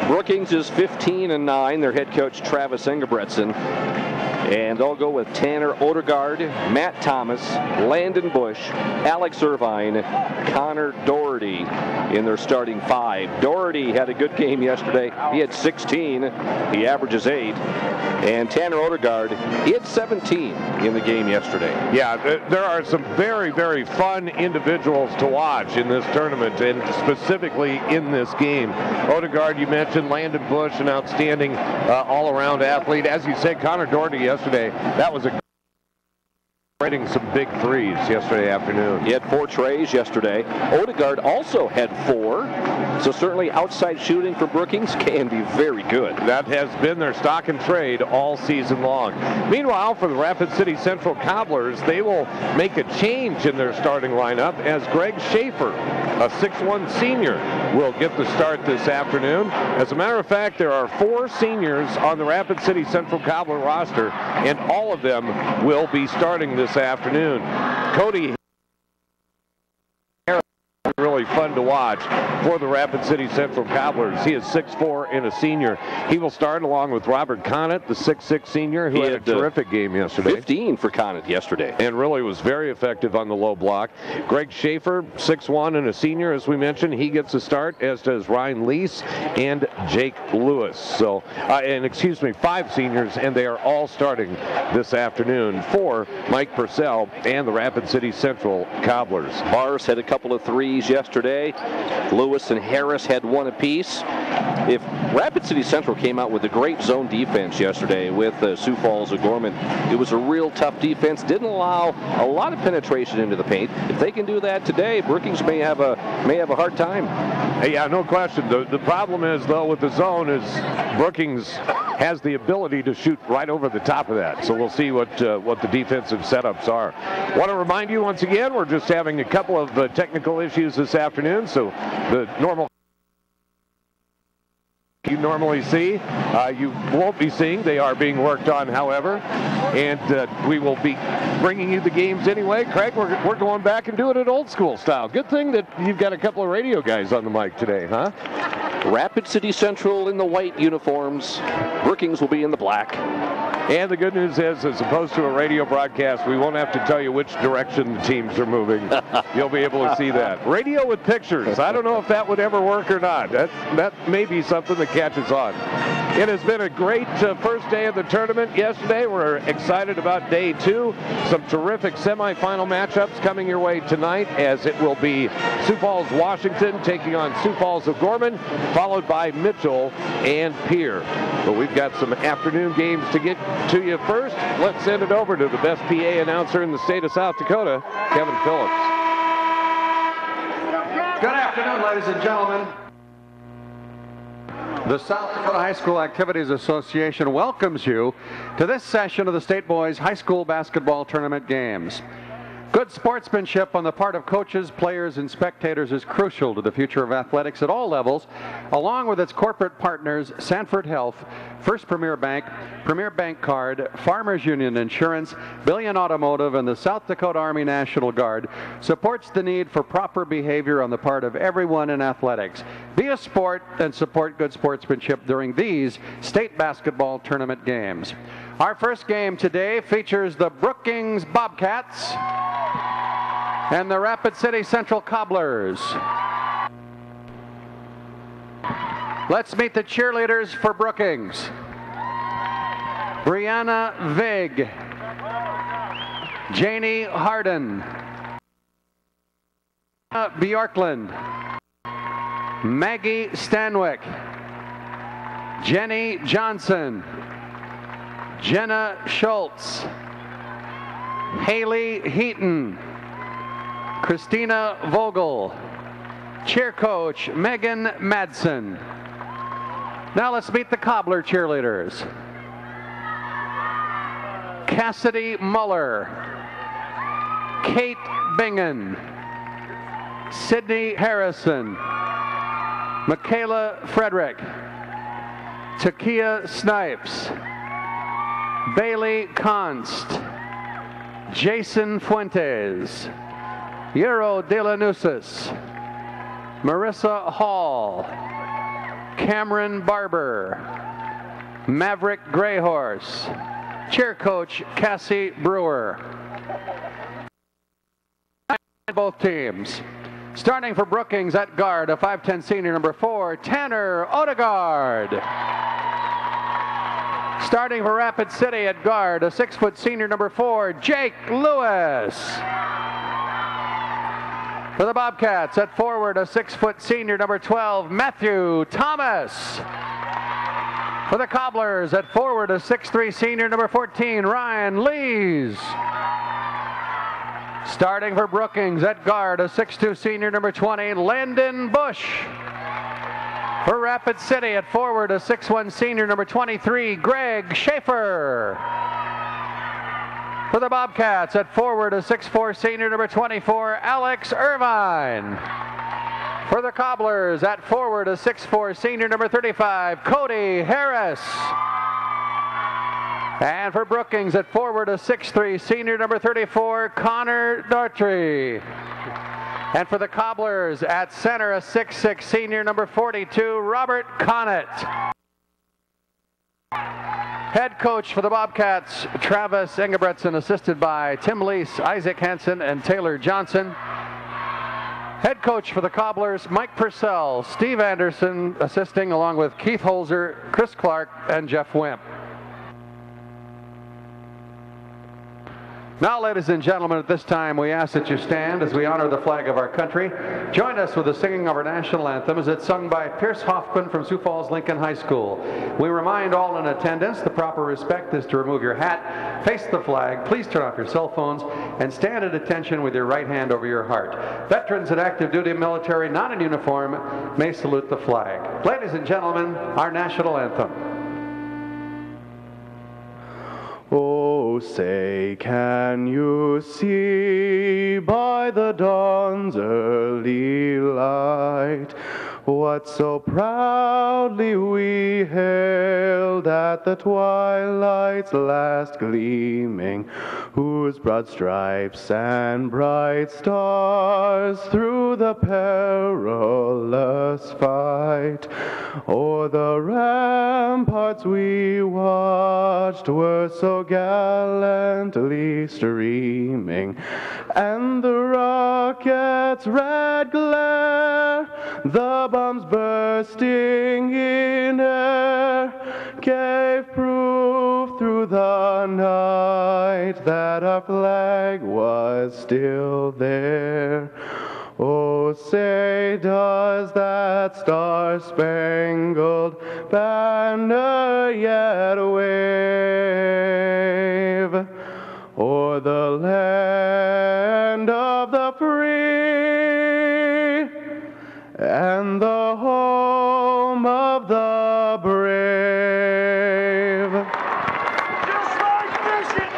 Brookings is 15-9. Their head coach, Travis Engebretson. And they'll go with Tanner Odegaard, Matt Thomas, Landon Bush, Alex Irvine, Connor Doherty in their starting 5. Doherty had a good game yesterday. He had 16. He averages 8. And Tanner Odegaard, he had 17 in the game yesterday. Yeah, there are some very, very fun individuals to watch in this tournament, and specifically in this game. Odegaard, you mentioned, Landon Bush, an outstanding all-around athlete. As you said, Connor Doherty yesterday, that was a hitting some big threes yesterday afternoon. He had 4 trays yesterday. Odegaard also had 4. So certainly outside shooting for Brookings can be very good. That has been their stock and trade all season long. Meanwhile, for the Rapid City Central Cobblers, they will make a change in their starting lineup as Greg Schaefer, a 6'1 senior, will get the start this afternoon. As a matter of fact, there are 4 seniors on the Rapid City Central Cobbler roster, and all of them will be starting this afternoon. Cody, really fun to watch for the Rapid City Central Cobblers. He is 6'4 and a senior. He will start along with Robert Connett, the 6'6 senior, who had a terrific game yesterday. 15 for Connett yesterday. And really was very effective on the low block. Greg Schaefer, 6'1 and a senior, as we mentioned. He gets a start, as does Ryan Lease and Jake Lewis. So, 5 seniors, and they are all starting this afternoon for Mike Purcell and the Rapid City Central Cobblers. Bars had a couple of threes yesterday. Lewis and Harris had 1 apiece. If Rapid City Central came out with a great zone defense yesterday with Sioux Falls O'Gorman, it was a real tough defense. Didn't allow a lot of penetration into the paint. If they can do that today, Brookings may have a hard time. Yeah, no question. The problem is, though, with the zone is Brookings has the ability to shoot right over the top of that. So we'll see what the defensive setups are. Want to remind you once again, we're just having a couple of technical issues this afternoon. So the normal you normally see, you won't be seeing. They are being worked on, however, and we will be bringing you the games anyway. Craig, we're going back and doing it old school style. Good thing that you've got a couple of radio guys on the mic today, huh? Rapid City Central in the white uniforms. Brookings will be in the black. And the good news is, as opposed to a radio broadcast, we won't have to tell you which direction the teams are moving. You'll be able to see that. Radio with pictures. I don't know if that would ever work or not. That may be something that catches on. It has been a great first day of the tournament yesterday. We're excited about day 2. Some terrific semifinal matchups coming your way tonight, as it will be Sioux Falls, Washington taking on Sioux Falls O'Gorman, followed by Mitchell and Pierre. But we've got some afternoon games to get to you first. Let's send it over to the best PA announcer in the state of South Dakota, Kevin Phillips. Good afternoon, ladies and gentlemen. The South Dakota High School Activities Association welcomes you to this session of the State Boys High School Basketball Tournament Games. Good sportsmanship on the part of coaches, players, and spectators is crucial to the future of athletics at all levels, along with its corporate partners, Sanford Health, First Premier Bank Card, Farmers Union Insurance, Billion Automotive, and the South Dakota Army National Guard supports the need for proper behavior on the part of everyone in athletics. Be a sport and support good sportsmanship during these state basketball tournament games. Our first game today features the Brookings Bobcats and the Rapid City Central Cobblers. Let's meet the cheerleaders for Brookings. Brianna Vig, Janie Harden, Bjorkland, Maggie Stanwyck, Jenny Johnson, Jenna Schultz, Haley Heaton, Christina Vogel, cheer coach Megan Madsen. Now let's meet the Cobbler cheerleaders. Cassidy Muller, Kate Bingen, Sydney Harrison, Michaela Frederick, Takia Snipes, Bailey Const, Jason Fuentes, Euro De La Nusis, Marissa Hall, Cameron Barber. Maverick Greyhorse. Cheer coach Cassie Brewer. Both teams. Starting for Brookings at guard, a 5'10" senior, number 4, Tanner Odegaard. Starting for Rapid City at guard, a 6' senior, number 4, Jake Lewis. For the Bobcats at forward, a 6' senior, number 12, Matthew Thomas. For the Cobblers at forward, a 6'3" senior, number 14, Ryan Lees. Starting for Brookings at guard, a 6'2" senior, number 20, Landon Bush. For Rapid City at forward, a 6'1" senior, number 23, Greg Schaefer. For the Bobcats at forward, a 6'4" senior, number 24, Alex Irvine. For the Cobblers at forward, a 6'4" senior, number 35, Cody Harris. And for Brookings at forward, a 6'3" senior, number 34, Connor Daughtry. And for the Cobblers at center, a 6'6" senior, number 42, Robert Connett. Head coach for the Bobcats, Travis Engebretson, assisted by Tim Lease, Isaac Hansen, and Taylor Johnson. Head coach for the Cobblers, Mike Purcell, Steve Anderson, assisting along with Keith Holzer, Chris Clark, and Jeff Wimp. Now, ladies and gentlemen, at this time we ask that you stand as we honor the flag of our country. Join us with the singing of our national anthem as it's sung by Pierce Hoffman from Sioux Falls Lincoln High School. We remind all in attendance the proper respect is to remove your hat, face the flag, please turn off your cell phones, and stand at attention with your right hand over your heart. Veterans and active duty military not in uniform may salute the flag. Ladies and gentlemen, our national anthem. Oh, say, can you see by the dawn's early light what so proudly we hailed at the twilight's last gleaming, whose broad stripes and bright stars through the perilous fight o'er the ramparts we watched were so gallantly streaming, and the rocket's red glare, the bombs bursting in air, gave proof through the night that our flag was still there. Oh, say, does that star-spangled banner yet wave o'er the land of the free and the home of the brave? Just like fishing,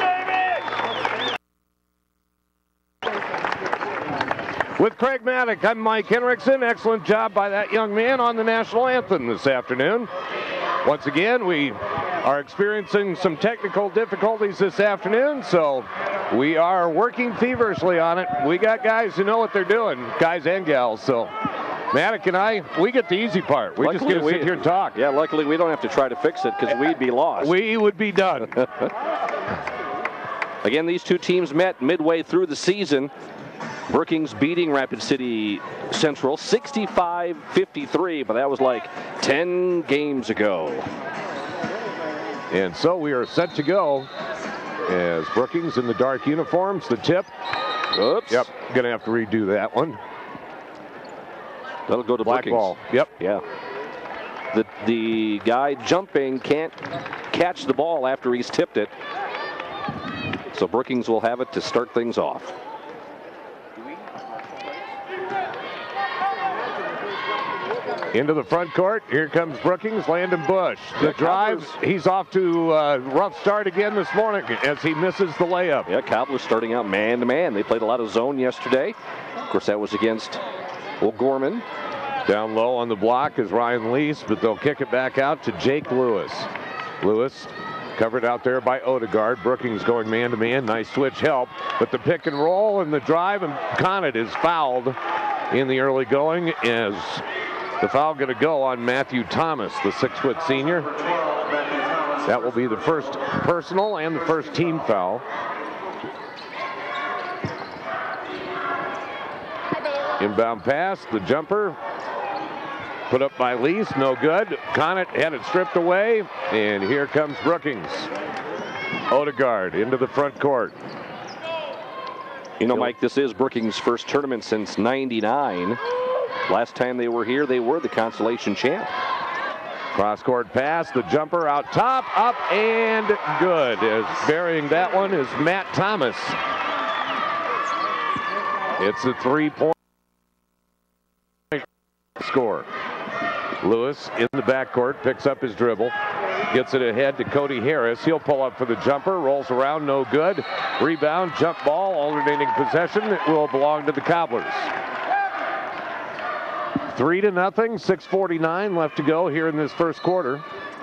baby! With Craig Maddock, I'm Mike Henriksen. Excellent job by that young man on the national anthem this afternoon. Once again, we are experiencing some technical difficulties this afternoon, so we are working feverishly on it. We got guys who know what they're doing, guys and gals, so Maddock and I, we get the easy part. We just get to sit here and talk. Yeah, luckily we don't have to try to fix it because we'd be lost. We would be done. Again, these two teams met midway through the season. Brookings beating Rapid City Central 65-53, but that was like 10 games ago. And so we are set to go as Brookings in the dark uniforms. The tip. Oops. Yep, going to have to redo that one. That'll go to Black Brookings. ball. Yep. Yeah. The guy jumping can't catch the ball after he's tipped it. So Brookings will have it to start things off. Into the front court. Here comes Brookings. Landon Bush. The drive. He's off to a rough start again this morning as he misses the layup. Yeah, Cobbler's starting out man-to-man. They played a lot of zone yesterday. Of course, that was against O'Gorman. Down low on the block is Ryan Lease, but they'll kick it back out to Jake Lewis. Lewis covered out there by Odegaard. Brookings going man-to-man. Nice switch help. But the pick and roll and the drive, and Connett is fouled in the early going as The foul going to go on Matthew Thomas, the 6-foot senior. That will be the first personal and the first team foul. Inbound pass, the jumper. Put up by Lease, no good. Conant had it stripped away, and here comes Brookings. Odegaard into the front court. You know, Mike, this is Brookings' first tournament since '99. Last time they were here, they were the consolation champ. Cross-court pass, the jumper out top, up and good. As burying that one is Matt Thomas. It's a 3-point score. Lewis in the backcourt, picks up his dribble, gets it ahead to Cody Harris. He'll pull up for the jumper, rolls around, no good. Rebound, jump ball, alternating possession. It will belong to the Cobblers. 3-0, 6:49 left to go here in this first quarter.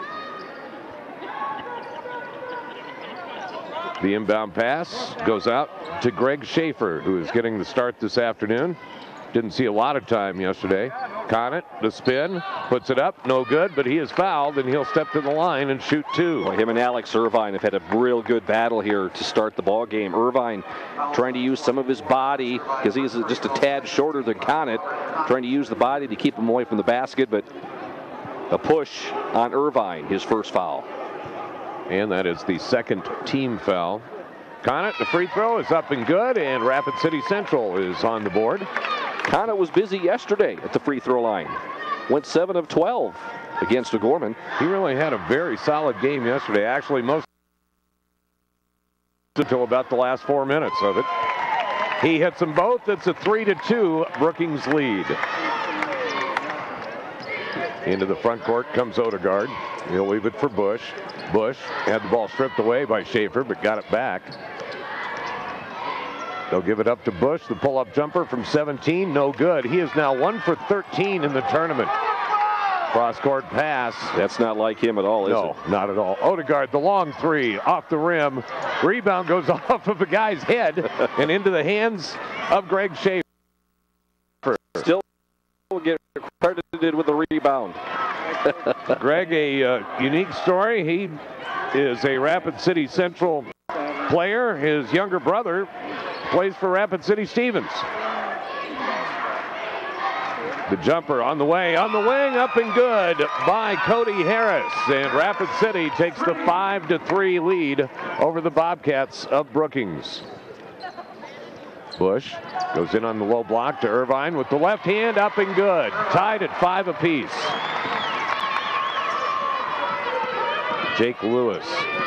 The inbound pass goes out to Greg Schaefer, who is getting the start this afternoon. Didn't see a lot of time yesterday. Conant, the spin, puts it up, no good, but he is fouled, and he'll step to the line and shoot two. Well, him and Alex Irvine have had a real good battle here to start the ball game. Irvine trying to use some of his body, because he's just a tad shorter than Conant, trying to use the body to keep him away from the basket, but a push on Irvine, his first foul. And that is the second team foul. Conant, the free throw is up and good, and Rapid City Central is on the board. Conant was busy yesterday at the free throw line. Went 7 of 12 against O'Gorman. He really had a very solid game yesterday. Actually, most until about the last 4 minutes of it. He hits them both. It's a 3-2 Brookings lead. Into the front court comes Odegaard. He'll leave it for Bush. Bush had the ball stripped away by Schaefer, but got it back. They'll give it up to Bush. The pull-up jumper from 17, no good. He is now 1 for 13 in the tournament. Cross-court pass. That's not like him at all, is it? No, not at all. Odegaard, the long three, off the rim. Rebound goes off of a guy's head and into the hands of Greg Schaefer. Still get credited with the rebound. Greg, a unique story. He is a Rapid City Central player. His younger brother plays for Rapid City Stevens. The jumper on the way, on the wing, up and good by Cody Harris. And Rapid City takes the 5-3 lead over the Bobcats of Brookings. Bush goes in on the low block to Irvine with the left hand, up and good. Tied at 5 apiece. Jake Lewis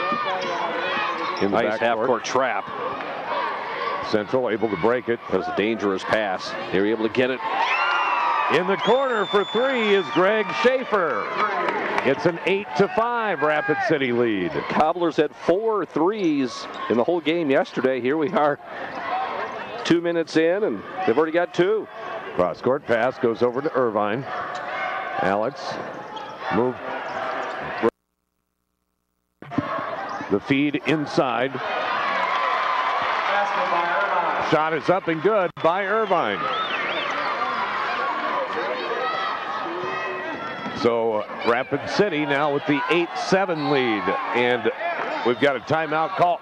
in the nice half-court trap. Central able to break it. That was a dangerous pass. They were able to get it. In the corner for three is Greg Schaefer. It's an 8-5 Rapid City lead. The Cobblers had 4 threes in the whole game yesterday. Here we are 2 minutes in, and they've already got 2. Cross-court pass goes over to Irvine. Alex move. The feed inside. Shot is up and good by Irvine. So Rapid City now with the 8-7 lead, and we've got a timeout call.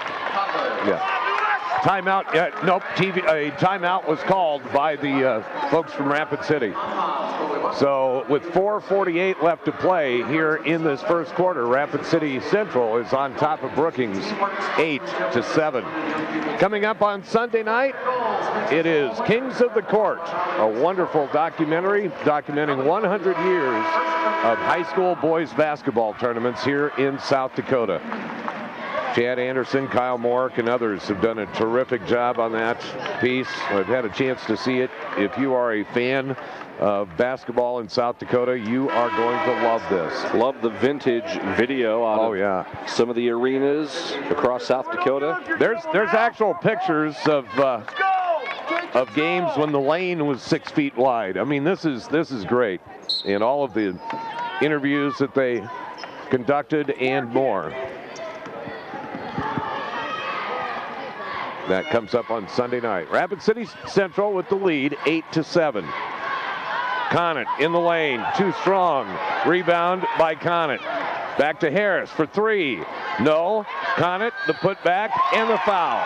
Timeout. Nope. A timeout was called by the folks from Rapid City. So with 4:48 left to play here in this first quarter, Rapid City Central is on top of Brookings 8-7. Coming up on Sunday night, it is Kings of the Court, a wonderful documentary documenting 100 years of high school boys basketball tournaments here in South Dakota. Chad Anderson, Kyle Mork, and others have done a terrific job on that piece. I've had a chance to see it. If you are a fan of basketball in South Dakota, you are going to love this. Love the vintage video on some of the arenas across South Dakota. There's actual pictures of games when the lane was 6 feet wide. I mean, this is great. And all of the interviews that they conducted and more. That comes up on Sunday night. Rapid City Central with the lead, 8-7. Conant in the lane, too strong. Rebound by Conant. Back to Harris for three. No. Conant, the putback, and the foul.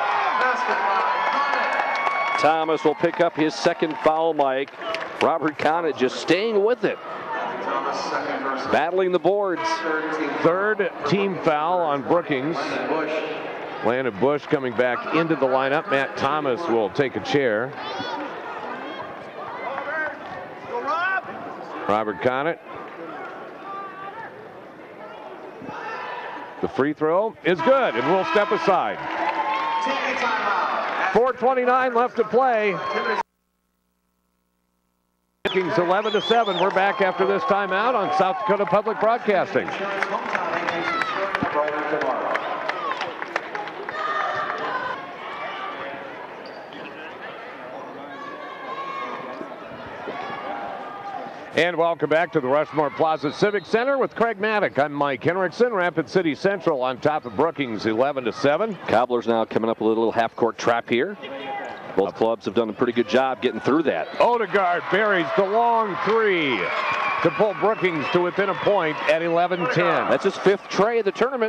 Thomas will pick up his second foul, Mike. Robert Conant just staying with it. Battling the boards. Third team foul on Brookings. Landon Bush coming back into the lineup. Matt Thomas will take a chair. Robert Conant. The free throw is good, and we'll step aside. 4:29 left to play. Brookings 11-7. We're back after this timeout on South Dakota Public Broadcasting. And welcome back to the Rushmore Plaza Civic Center with Craig Maddock. I'm Mike Henriksen. Rapid City Central on top of Brookings 11-7. Cobblers now coming up with a little half-court trap here. Both clubs have done a pretty good job getting through that. Odegaard buries the long three to pull Brookings to within a point at 11-10. That's his fifth tray of the tournament.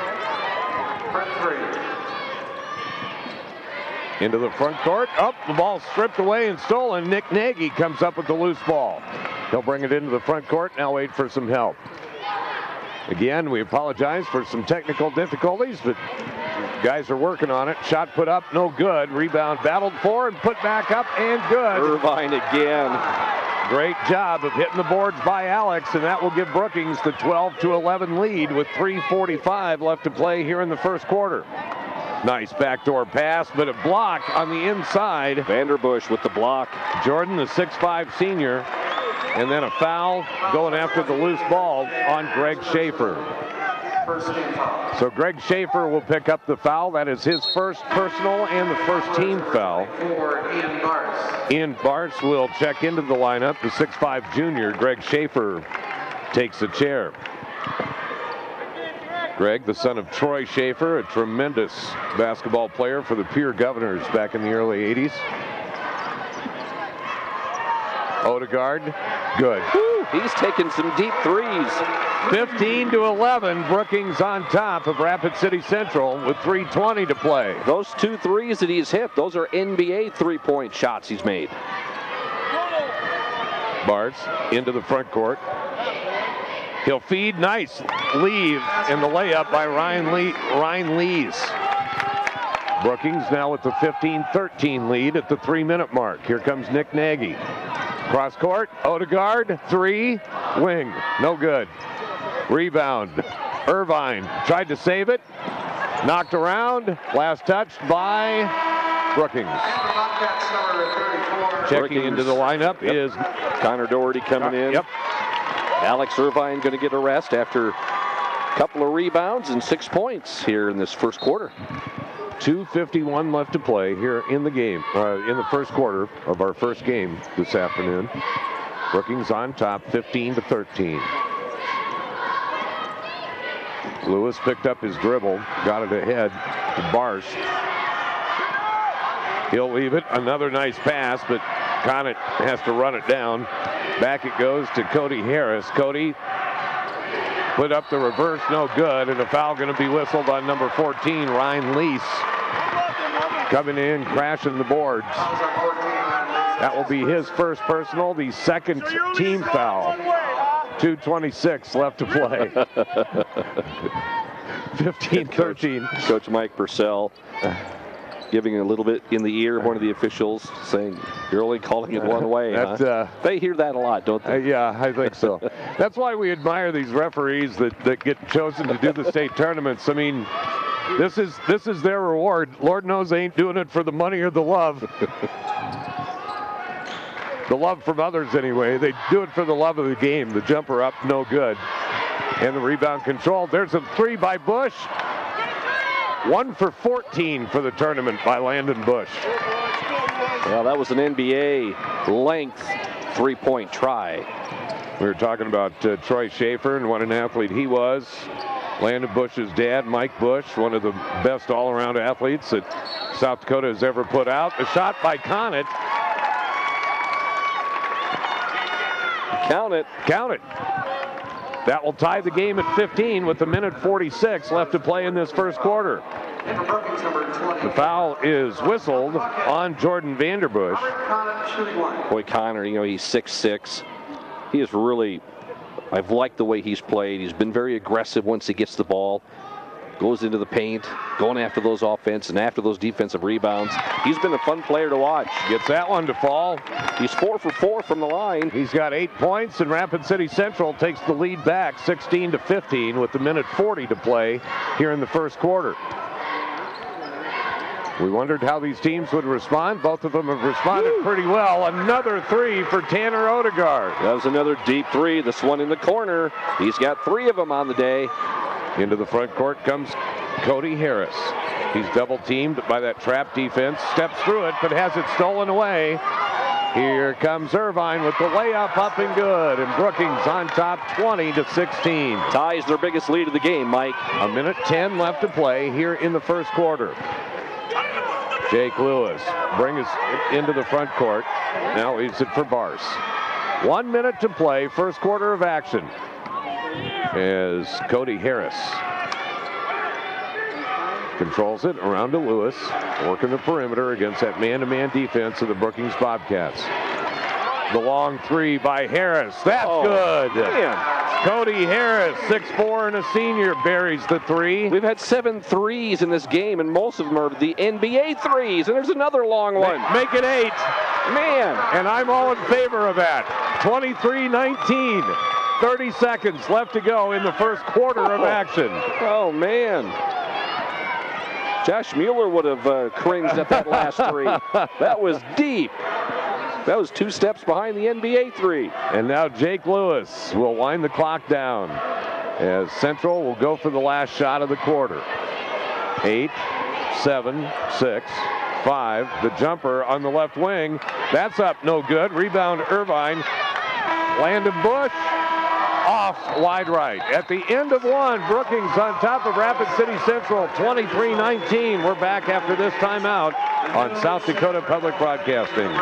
Into the front court. Up, the ball stripped away and stolen. Nick Nagy comes up with the loose ball. He'll bring it into the front court. Now wait for some help. Again, we apologize for some technical difficulties, but guys are working on it. Shot put up, no good. Rebound battled for and put back up and good. Irvine again. Great job of hitting the boards by Alex, and that will give Brookings the 12-11 lead with 3:45 left to play here in the first quarter. Nice backdoor pass, but a block on the inside. Vanderbush with the block. Jordan, the 6'5 senior. And then a foul going after the loose ball on Greg Schaefer. So Greg Schaefer will pick up the foul. That is his first personal and the first team foul. Ian Bartz will check into the lineup. The 6'5 junior, Greg Schaefer, takes a chair. Greg, the son of Troy Schaefer, a tremendous basketball player for the Pierre Governors back in the early 80s. Odegaard, good. Woo, he's taking some deep threes. 15-11, Brookings on top of Rapid City Central with 3:20 to play. Those two threes that he's hit, those are NBA three-point shots he's made. Bartz into the front court. He'll feed, nice leave, and the layup by Ryan Lees. Brookings now with the 15-13 lead at the 3-minute mark. Here comes Nick Nagy. Cross court, Odegaard, three, wing, no good. Rebound, Irvine tried to save it, knocked around, last touched by Brookings. Checking into the lineup is Connor Doherty coming in. Yep. Alex Irvine going to get a rest after a couple of rebounds and 6 points here in this first quarter. 2:51 left to play here in the game, in the first quarter of our first game this afternoon. Brookings on top, 15-13. Lewis picked up his dribble, got it ahead to Barsh. He'll leave it. Another nice pass, but Conant has to run it down. Back it goes to Cody Harris. Cody put up the reverse, no good, and a foul going to be whistled on number 14, Ryan Lees. Coming in, crashing the boards. That will be his first personal, the second team foul. 2:26 left to play. 15-13. Coach Mike Purcell giving a little bit in the ear of one of the officials, saying, you're only calling it one way. Huh? They hear that a lot, don't they? Yeah, I think so. That's why we admire these referees that get chosen to do the state tournaments. I mean, this is their reward. Lord knows they ain't doing it for the money or the love. The love from others anyway. They do it for the love of the game. The jumper up, no good. And the rebound controlled. There's a three by Bush. 1 for 14 for the tournament by Landon Bush. Well, that was an NBA length three-point try. We were talking about Troy Schaefer and what an athlete he was. Landon Bush's dad, Mike Bush, one of the best all-around athletes that South Dakota has ever put out. A shot by Conant. Count it. Count it. That will tie the game at 15 with a minute 46 left to play in this first quarter. The foul is whistled on Jordan Vanderbush. Boy, Connor, you know, he's 6'6". He is really, I've liked the way he's played. He's been very aggressive once he gets the ball. Goes into the paint, going after those offense and after those defensive rebounds. He's been a fun player to watch. Gets that one to fall. He's 4 for 4 from the line. He's got 8 points, and Rapid City Central takes the lead back 16-15 with a minute 40 to play here in the first quarter. We wondered how these teams would respond. Both of them have responded pretty well. Another 3 for Tanner Odegaard. That was another deep 3. This one in the corner. He's got 3 of them on the day. Into the front court comes Cody Harris. He's double teamed by that trap defense. Steps through it, but has it stolen away. Here comes Irvine with the layup up and good. And Brookings on top 20-16. Ties their biggest lead of the game, Mike. A minute 10 left to play here in the first quarter. Jake Lewis brings it into the front court. Now leaves it for Bars. 1 minute to play, first quarter of action. As Cody Harris controls it around to Lewis, working the perimeter against that man-to-man defense of the Brookings Bobcats. The long 3 by Harris. That's good. Man. Cody Harris, 6'4" and a senior, buries the 3. We've had 7 threes in this game, and most of them are the NBA threes. And there's another long one. Make it 8. Man. And I'm all in favor of that. 23-19. 30 seconds left to go in the first quarter of action. Oh, man. Josh Mueller would have cringed at that last 3. That was deep. That was 2 steps behind the NBA 3. And now Jake Lewis will wind the clock down as Central will go for the last shot of the quarter. 8, 7, 6, 5. The jumper on the left wing. That's up, no good. Rebound Irvine. Landon Bush. Off wide right. At the end of 1, Brookings on top of Rapid City Central, 23-19. We're back after this timeout on South Dakota Public Broadcasting.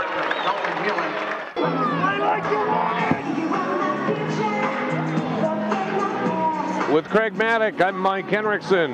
With Craig Maddock, I'm Mike Henriksen.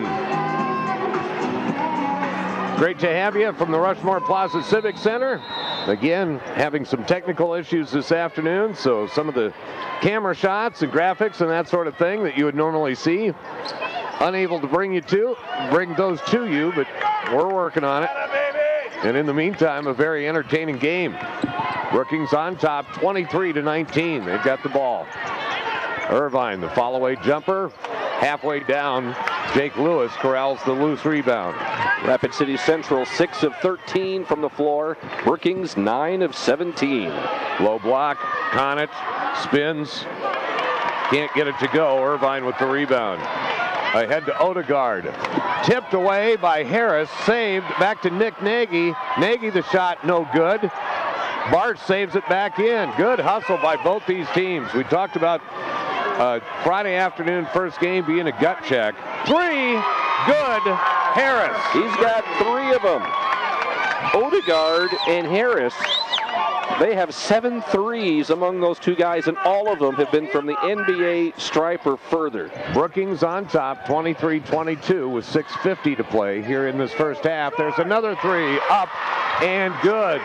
Great to have you from the Rushmore Plaza Civic Center. Again, having some technical issues this afternoon, so some of the camera shots and graphics and that sort of thing that you would normally see, unable to bring those to you, but we're working on it. And in the meantime, a very entertaining game. Brookings on top, 23-19. They've got the ball. Irvine, the follow-away jumper, halfway down. Jake Lewis corrals the loose rebound. Rapid City Central 6 of 13 from the floor. Brookings 9 of 17. Low block, Conant spins, can't get it to go. Irvine with the rebound. Ahead to Odegaard. Tipped away by Harris, saved back to Nick Nagy. Nagy the shot, no good. Bart saves it back in. Good hustle by both these teams. We talked about Friday afternoon first game being a gut check. 3, good, Harris. He's got 3 of them. Odegaard and Harris, they have 7 threes among those 2 guys, and all of them have been from the NBA stripe or further. Brookings on top, 23-22 with 6:50 to play here in this first half. There's another 3, up and good.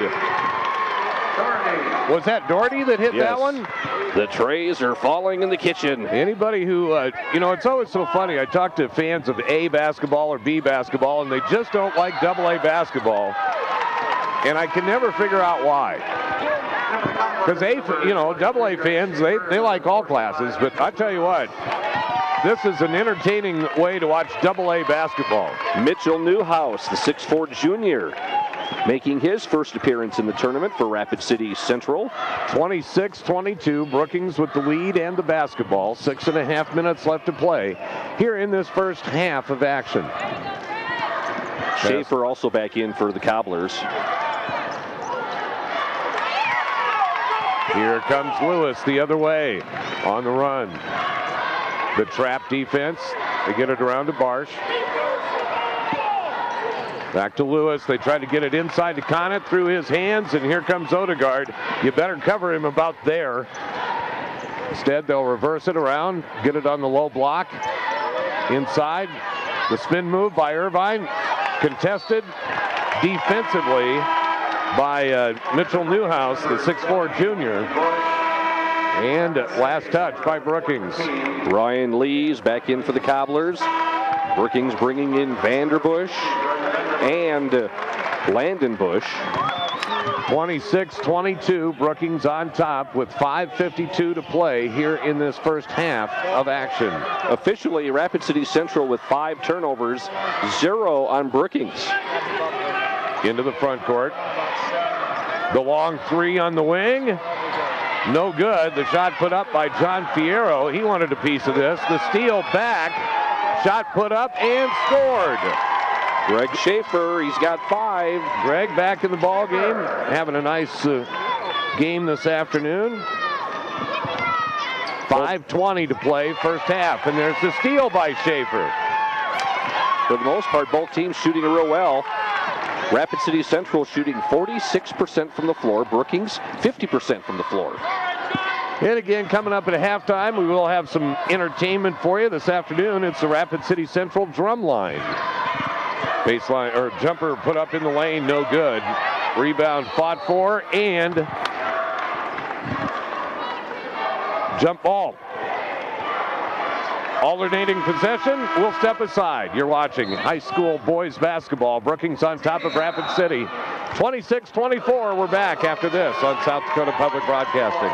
Was that Doherty that hit that one? The trays are falling in the kitchen. Anybody who, it's always so funny. I talk to fans of A basketball or B basketball, and they just don't like AA basketball. And I can never figure out why. Because AA fans, they like all classes. But I tell you what, this is an entertaining way to watch AA basketball. Mitchell Newhouse, the 6'4" junior, making his first appearance in the tournament for Rapid City Central. 26-22, Brookings with the lead and the basketball. 6.5 minutes left to play here in this first half of action. Schaefer also back in for the Cobblers. Here comes Lewis the other way on the run. The trap defense, they get it around to Barsh. Back to Lewis. They try to get it inside to Conant through his hands, and here comes Odegaard. You better cover him about there. Instead, they'll reverse it around, get it on the low block. Inside, the spin move by Irvine, contested defensively by Mitchell Newhouse, the 6'4" junior. And last touch by Brookings. Ryan Lees back in for the Cobblers. Brookings bringing in Vanderbush and Landon Bush. 26-22, Brookings on top with 5:52 to play here in this first half of action. Officially, Rapid City Central with 5 turnovers, 0 on Brookings. Into the front court. The long 3 on the wing. No good. The shot put up by John Fierro. He wanted a piece of this. The steal back. Shot put up and scored. Greg Schaefer, he's got 5. Greg back in the ball game, having a nice game this afternoon. 5:20 to play, first half, and there's the steal by Schaefer. For the most part, both teams shooting it real well. Rapid City Central shooting 46% from the floor. Brookings 50% from the floor. And again, coming up at halftime, we will have some entertainment for you this afternoon. It's the Rapid City Central drum line. Baseline or jumper put up in the lane, no good. Rebound fought for, and jump ball. Alternating possession, we'll step aside. You're watching high school boys basketball. Brookings on top of Rapid City. 26-24, we're back after this on South Dakota Public Broadcasting.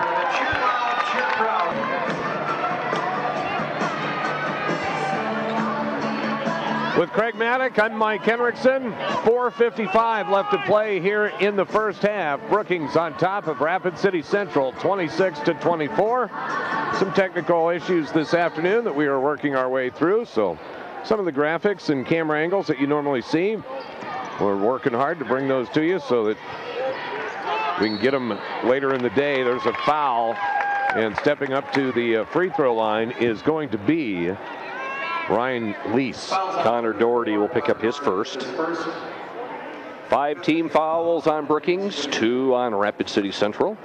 With Craig Maddock, I'm Mike Henriksen. 4:55 left to play here in the first half. Brookings on top of Rapid City Central, 26-24. Some technical issues this afternoon that we are working our way through. So some of the graphics and camera angles that you normally see, we're working hard to bring those to you so that we can get them later in the day. There's a foul, and stepping up to the free throw line is going to be Ryan Lease. Connor Doherty will pick up his first. 5 team fouls on Brookings, 2 on Rapid City Central.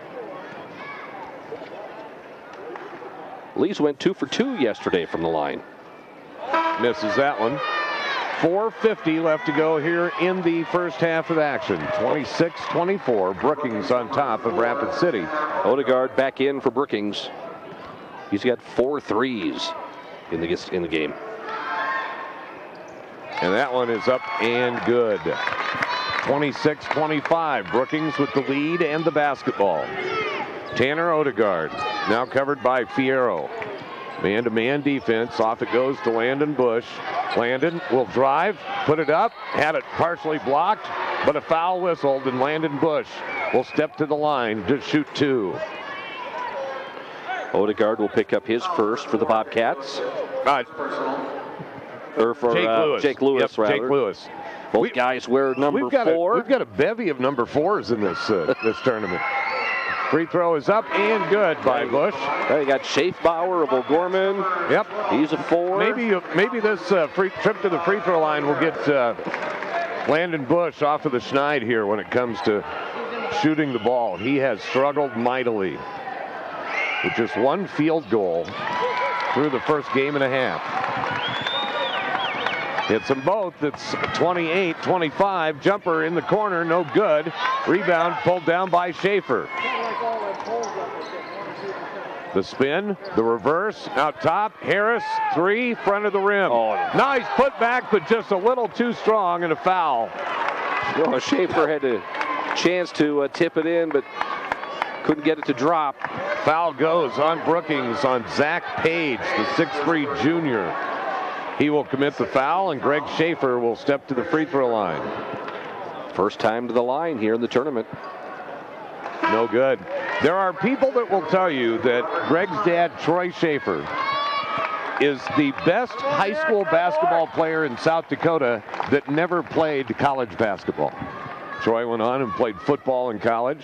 Lease went 2 for 2 yesterday from the line. Misses that one. 4:50 left to go here in the first half of action. 26-24, Brookings on top of Rapid City. Odegaard back in for Brookings. He's got 4 threes in the game. And that one is up and good. 26-25, Brookings with the lead and the basketball. Tanner Odegaard, now covered by Fierro. Man-to-man defense, off it goes to Landon Bush. Landon will drive, put it up, had it partially blocked, but a foul whistled, and Landon Bush will step to the line to shoot 2. Odegaard will pick up his first for the Bobcats. Or for Jake Lewis, yep, rather. Jake Lewis. Both guys wear number 4. We've got a bevy of number 4s in this this tournament. Free throw is up and good by Bush. They got Schaefbauer of O'Gorman. Yep. He's a 4. Maybe this trip to the free throw line will get Landon Bush off of the schneid here when it comes to shooting the ball. He has struggled mightily with just 1 field goal through the first game and a half. Hits them both. It's 28-25. Jumper in the corner, no good. Rebound pulled down by Schaefer. The spin, the reverse, out top. Harris, 3, front of the rim. Oh. Nice putback, but just a little too strong, and a foul. Well, Schaefer had a chance to tip it in, but couldn't get it to drop. Foul goes on Brookings on Zach Page, the 6'3" junior. He will commit the foul, and Greg Schaefer will step to the free throw line. First time to the line here in the tournament. No good. There are people that will tell you that Greg's dad, Troy Schaefer, is the best high school basketball player in South Dakota that never played college basketball. Troy went on and played football in college.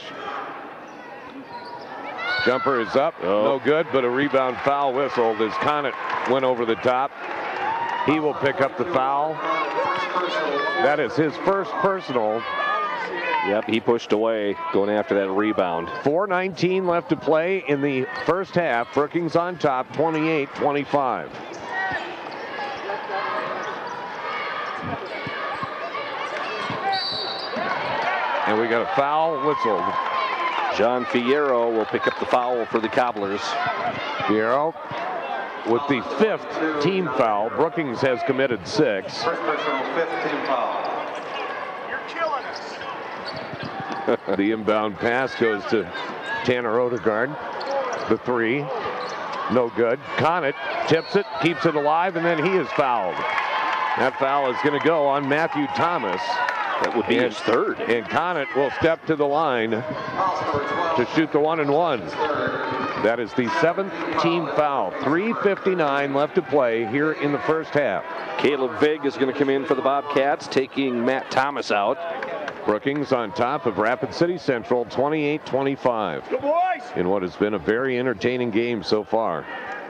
Jumper is up, no good, but a rebound foul whistled as Conant went over the top. He will pick up the foul. That is his first personal. Yep, he pushed away going after that rebound. 4:19 left to play in the first half. Brookings on top, 28-25. And we got a foul whistled. John Fierro will pick up the foul for the Cobblers. Fierro with the 5th team foul. Brookings has committed 6. First personal, 5th team foul. You're killing us. The inbound pass goes to Tanner Odegaard. The 3, no good. Conant tips it, keeps it alive, and then he is fouled. That foul is going to go on Matthew Thomas. That would be his 3rd. And Conant will step to the line to shoot the 1-and-1. That is the 7th team foul. 3:59 left to play here in the first half. Caleb Vig is going to come in for the Bobcats, taking Matt Thomas out. Brookings on top of Rapid City Central, 28-25. Good boys. In what has been a very entertaining game so far.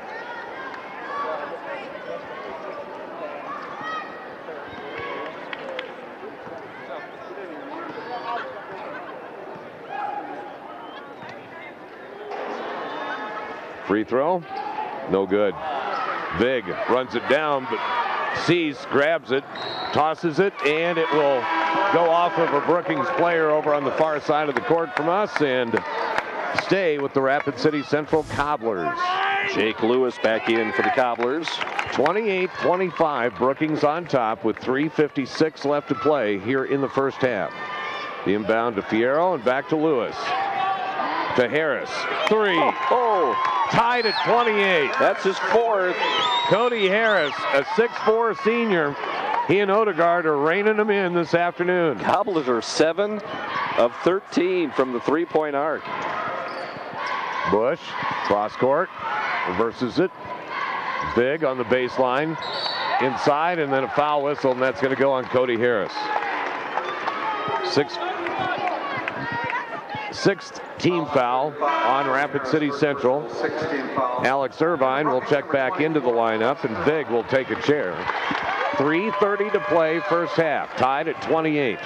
Free throw, no good. Vig runs it down, but Cease grabs it, tosses it, and it will go off of a Brookings player over on the far side of the court from us and stay with the Rapid City Central Cobblers. Jake Lewis back in for the Cobblers. 28-25, Brookings on top with 3:56 left to play here in the first half. The inbound to Fierro and back to Lewis. To Harris, 3. Tied at 28. That's his 4th. Cody Harris, a 6'4" senior. He and Odegaard are reining them in this afternoon. Cobblers are 7 of 13 from the 3-point arc. Bush, cross court, reverses it. Big on the baseline, inside, and then a foul whistle, and that's going to go on Cody Harris. Sixth team foul on Rapid City Central. Alex Irvine will check back into the lineup, and Big will take a chair. 3:30 to play first half, tied at 28.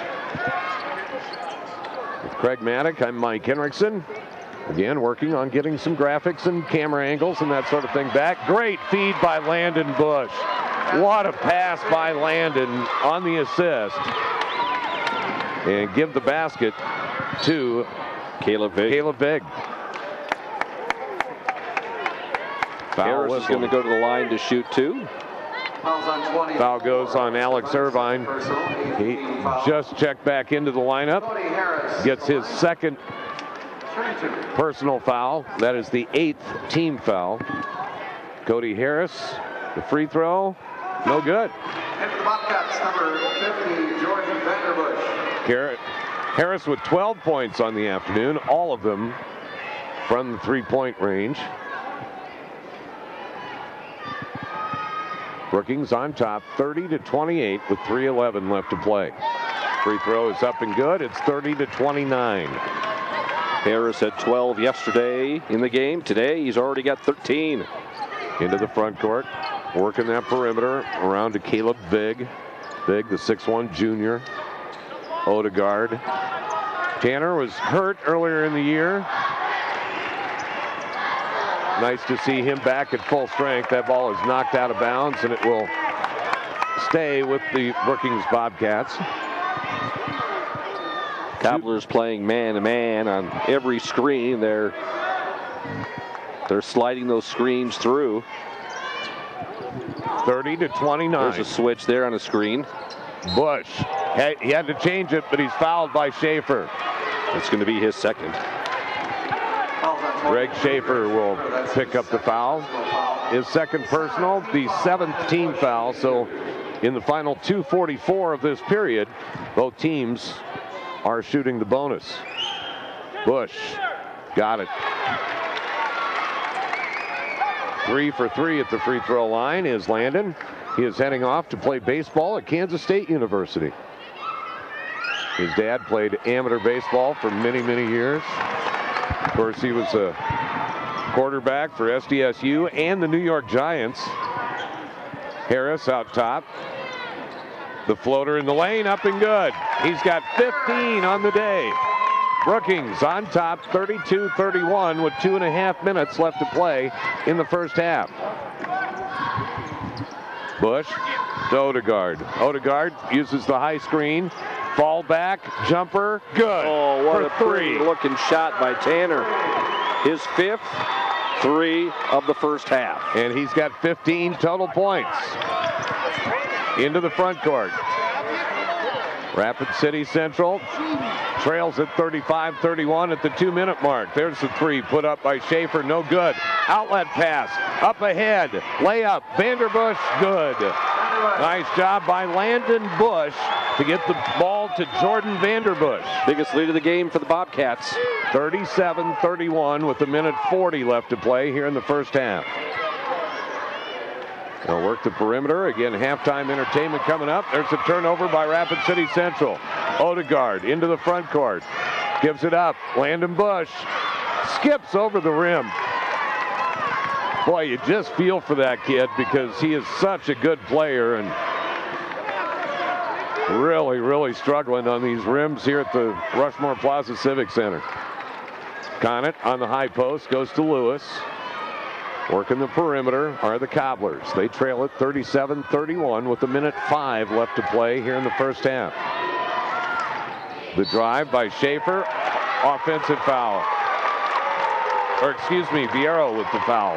With Craig Maddock, I'm Mike Henriksen. Again, working on getting some graphics and camera angles and that sort of thing back. Great feed by Landon Bush. What a pass by Landon on the assist. And give the basket to Caleb Vig. Harris is going to go to the line to shoot 2. Foul goes on Alex Irvine. He just checked back into the lineup. Gets his 2nd personal foul. That is the 8th team foul. Cody Harris, the free throw, no good. Harris with 12 points on the afternoon, all of them from the 3-point range. Brookings on top, 30-28 with 3:11 left to play. Free throw is up and good. It's 30-29. Harris had 12 yesterday in the game. Today he's already got 13. Into the front court, working that perimeter around to Caleb Vig. Vig, the 6'1" junior. Odegaard. Tanner was hurt earlier in the year. Nice to see him back at full strength. That ball is knocked out of bounds, and it will stay with the Brookings Bobcats. Cobblers playing man-to-man on every screen. They're sliding those screens through. 30-29. There's a switch there on a screen. Bush, he had to change it, but he's fouled by Schaefer. It's going to be his 2nd. Greg Schaefer will pick up the foul. His 2nd personal, the 7th team foul. So in the final 2:44 of this period, both teams are shooting the bonus. Bush got it. 3 for 3 at the free throw line is Landon. He is heading off to play baseball at Kansas State University. His dad played amateur baseball for many, many years. Of course, he was a quarterback for SDSU and the New York Giants. Harris out top. The floater in the lane, up and good. He's got 15 on the day. Brookings on top, 32-31 with 2.5 minutes left to play in the first half. Bush to Odegaard. Odegaard uses the high screen. Fall back, jumper, good. Oh, what for a pretty looking shot by Tanner. His 5th 3 of the first half. And he's got 15 total points. Into the front court. Rapid City Central trails at 35-31 at the 2-minute mark. There's the 3 put up by Schaefer, no good. Outlet pass, up ahead, layup, Vanderbush, good. Nice job by Landon Bush to get the ball to Jordan Vanderbush. Biggest lead of the game for the Bobcats. 37-31 with 1:40 left to play here in the first half. They'll work the perimeter. Again, halftime entertainment coming up. There's a turnover by Rapid City Central. Odegaard into the front court. Gives it up. Landon Bush skips over the rim. Boy, you just feel for that kid because he is such a good player and really, really struggling on these rims here at the Rushmore Plaza Civic Center. Conant on the high post goes to Lewis. Working the perimeter are the Cobblers. They trail it 37-31 with 1:05 left to play here in the first half. The drive by Schaefer, offensive foul. Or excuse me, Viero with the foul.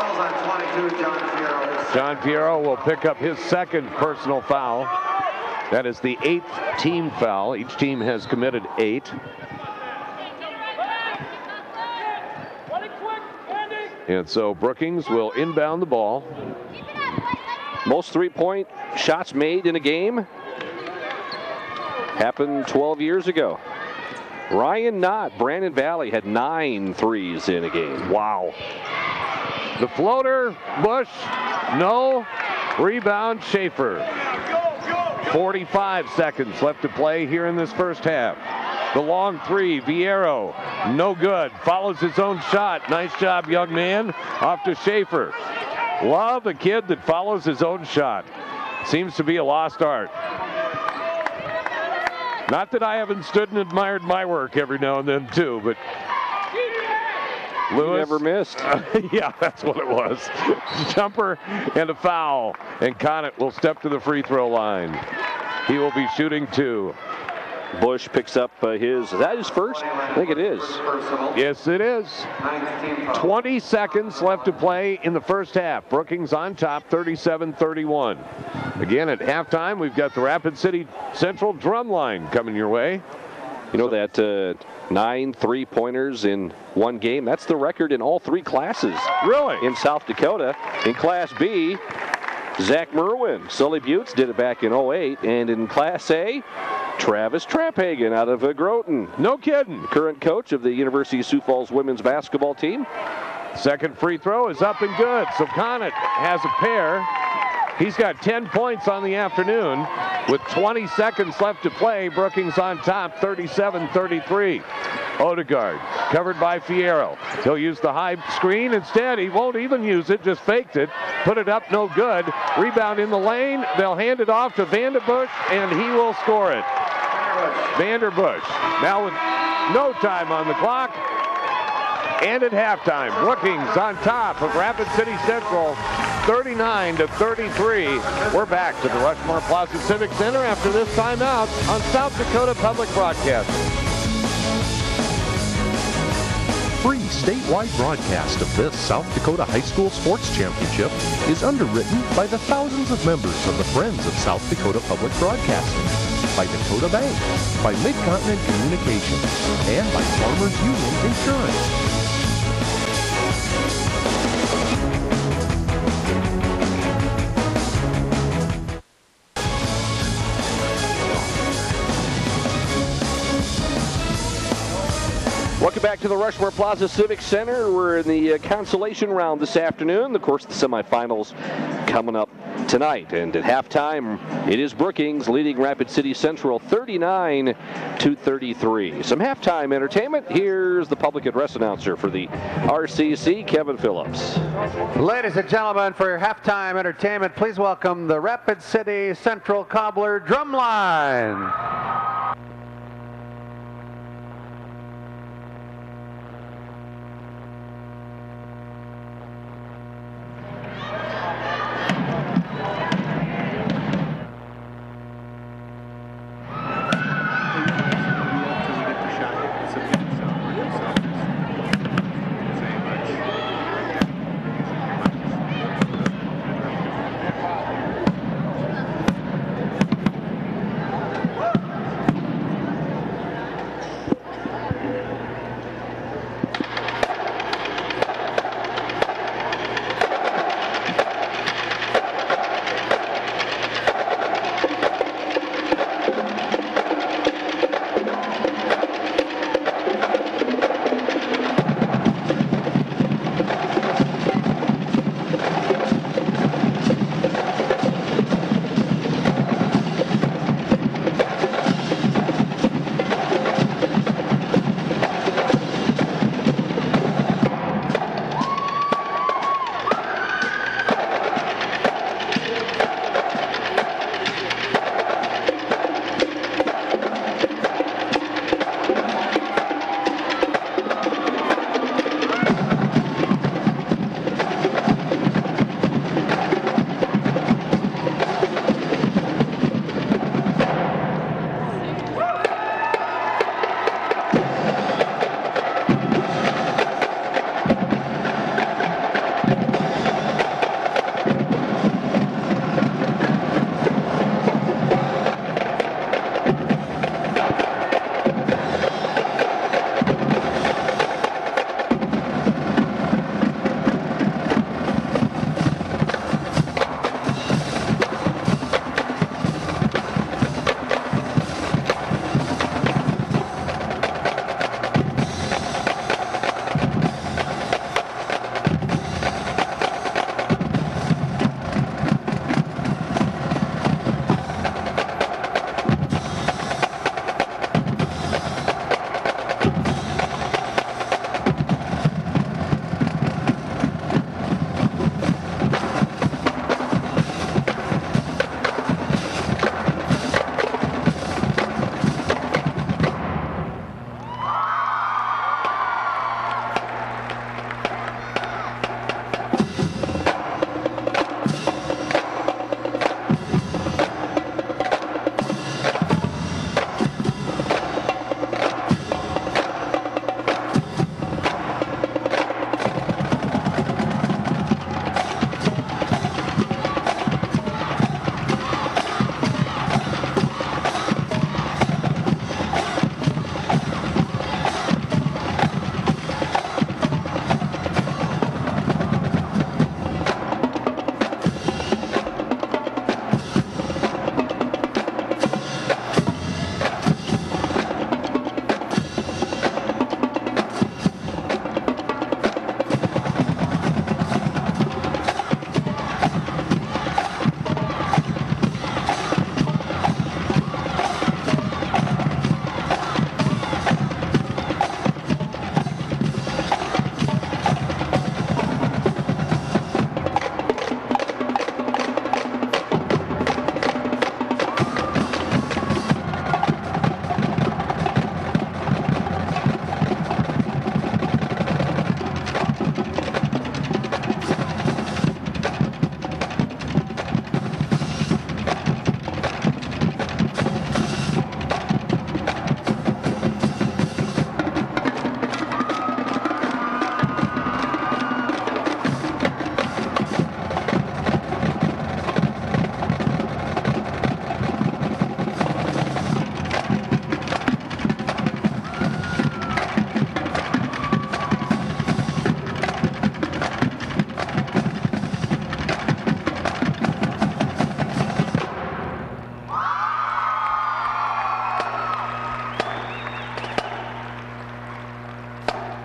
John Piero will pick up his 2nd personal foul. That is the 8th team foul. Each team has committed 8. And so Brookings will inbound the ball. Most 3-point shots made in a game happened 12 years ago. Ryan Knott, Brandon Valley had 9 threes in a game. Wow. The floater, Bush, no. Rebound, Schaefer. 45 seconds left to play here in this first half. The long 3, Viero, no good. Follows his own shot. Nice job, young man. Off to Schaefer. Love a kid that follows his own shot. Seems to be a lost art. Not that I haven't stood and admired my work every now and then too, but Lewis never missed. Yeah, that's what it was. Jumper and a foul. And Conant will step to the free throw line. He will be shooting 2. Bush picks up is that his first? I think it is. Yes, it is. 20 seconds left to play in the first half. Brookings on top, 37-31. Again, at halftime, we've got the Rapid City Central drum line coming your way. You know that 9 3-pointers in one game, that's the record in all 3 classes. Really? In South Dakota. In Class B, Zach Merwin. Sully Buttes did it back in 08. And in Class A, Travis Traphagen out of Groton. No kidding. Current coach of the University of Sioux Falls women's basketball team. Second free throw is up and good. So Conant has a pair. He's got 10 points on the afternoon. With 20 seconds left to play, Brookings on top, 37-33. Odegaard, covered by Fierro. He'll use the high screen. Instead, he won't even use it, just faked it. Put it up, no good. Rebound in the lane. They'll hand it off to Vanderbush, and he will score it. Vanderbush, now with no time on the clock. And at halftime, Brookings on top of Rapid City Central, 39-33. We're back to the Rushmore Plaza Civic Center after this timeout on South Dakota Public Broadcasting. Free statewide broadcast of this South Dakota High School Sports Championship is underwritten by the thousands of members of the Friends of South Dakota Public Broadcasting, by Dakota Bank, by Mid-Continent Communications, and by Farmers Union Insurance. Welcome back to the Rushmore Plaza Civic Center. We're in the consolation round this afternoon. Of course, the semifinals coming up tonight. And at halftime, it is Brookings leading Rapid City Central 39-33. Some halftime entertainment. Here's the public address announcer for the RCC, Kevin Phillips. Ladies and gentlemen, for your halftime entertainment, please welcome the Rapid City Central Cobbler Drumline.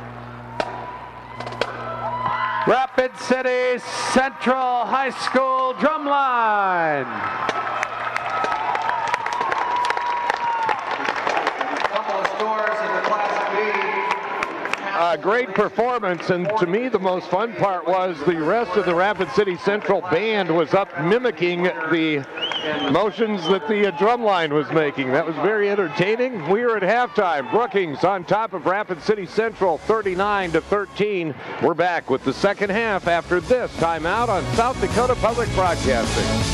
Rapid City Central High School Central Drumline. Couple of scores in the Class B. Great performance, and to me the most fun part was the rest of the Rapid City Central band was up mimicking the motions that the drum line was making. That was very entertaining. We are at halftime. Brookings on top of Rapid City Central 39-13. We're back with the second half after this timeout on South Dakota Public Broadcasting.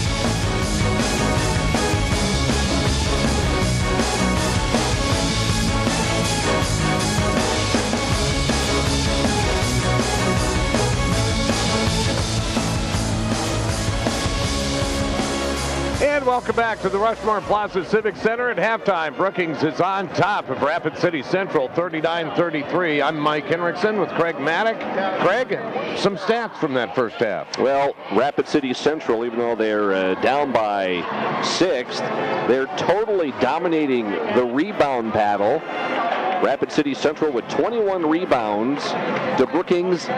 And welcome back to the Rushmore Plaza Civic Center at halftime. Brookings is on top of Rapid City Central 39-33. I'm Mike Henriksen with Craig Maddock. Craig, some stats from that first half. Well, Rapid City Central, even though they're down by 6, they're totally dominating the rebound battle. Rapid City Central with 21 rebounds to Brookings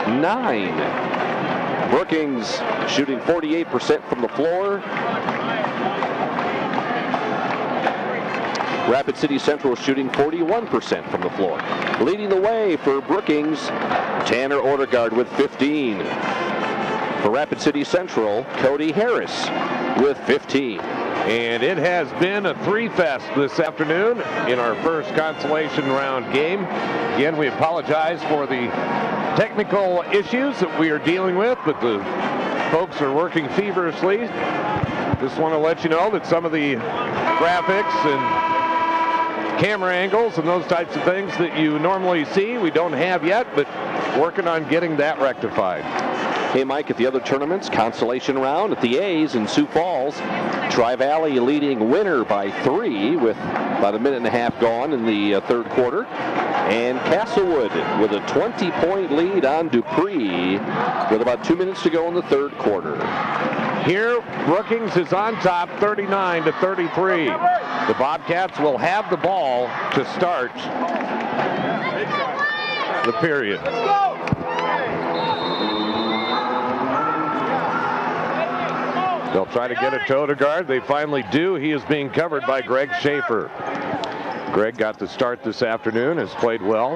9. Brookings shooting 48% from the floor. Rapid City Central shooting 41% from the floor. Leading the way for Brookings, Tanner Ortegard with 15. For Rapid City Central, Cody Harris with 15. And it has been a three-fest this afternoon in our first consolation round game. Again, we apologize for the technical issues that we are dealing with, but the folks are working feverishly. Just want to let you know that some of the graphics and camera angles and those types of things that you normally see, we don't have yet, but working on getting that rectified. Hey, Mike, at the other tournaments, consolation round at the A's in Sioux Falls. Tri-Valley leading winner by 3 with about a minute and a half gone in the third quarter. And Castlewood with a 20-point lead on Dupree with about 2 minutes to go in the third quarter. Here, Brookings is on top 39-33. The Bobcats will have the ball to start the period. They'll try to get it to Ortegard. They finally do. He is being covered by Greg Schaefer. Greg got the start this afternoon, has played well.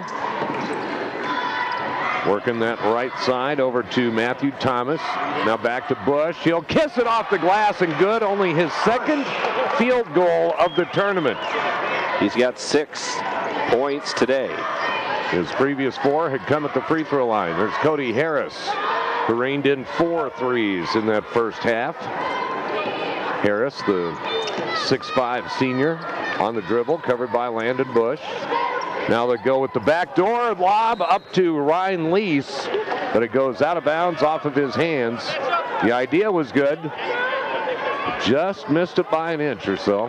Working that right side over to Matthew Thomas. Now back to Bush. He'll kiss it off the glass and good. Only his second field goal of the tournament. He's got 6 points today. His previous 4 had come at the free throw line. There's Cody Harris, who reined in 4 threes in that first half. Harris, the 6'5" senior, on the dribble, covered by Landon Bush. Now they go with the backdoor lob up to Ryan Lease, but it goes out of bounds off of his hands. The idea was good. Just missed it by an inch or so.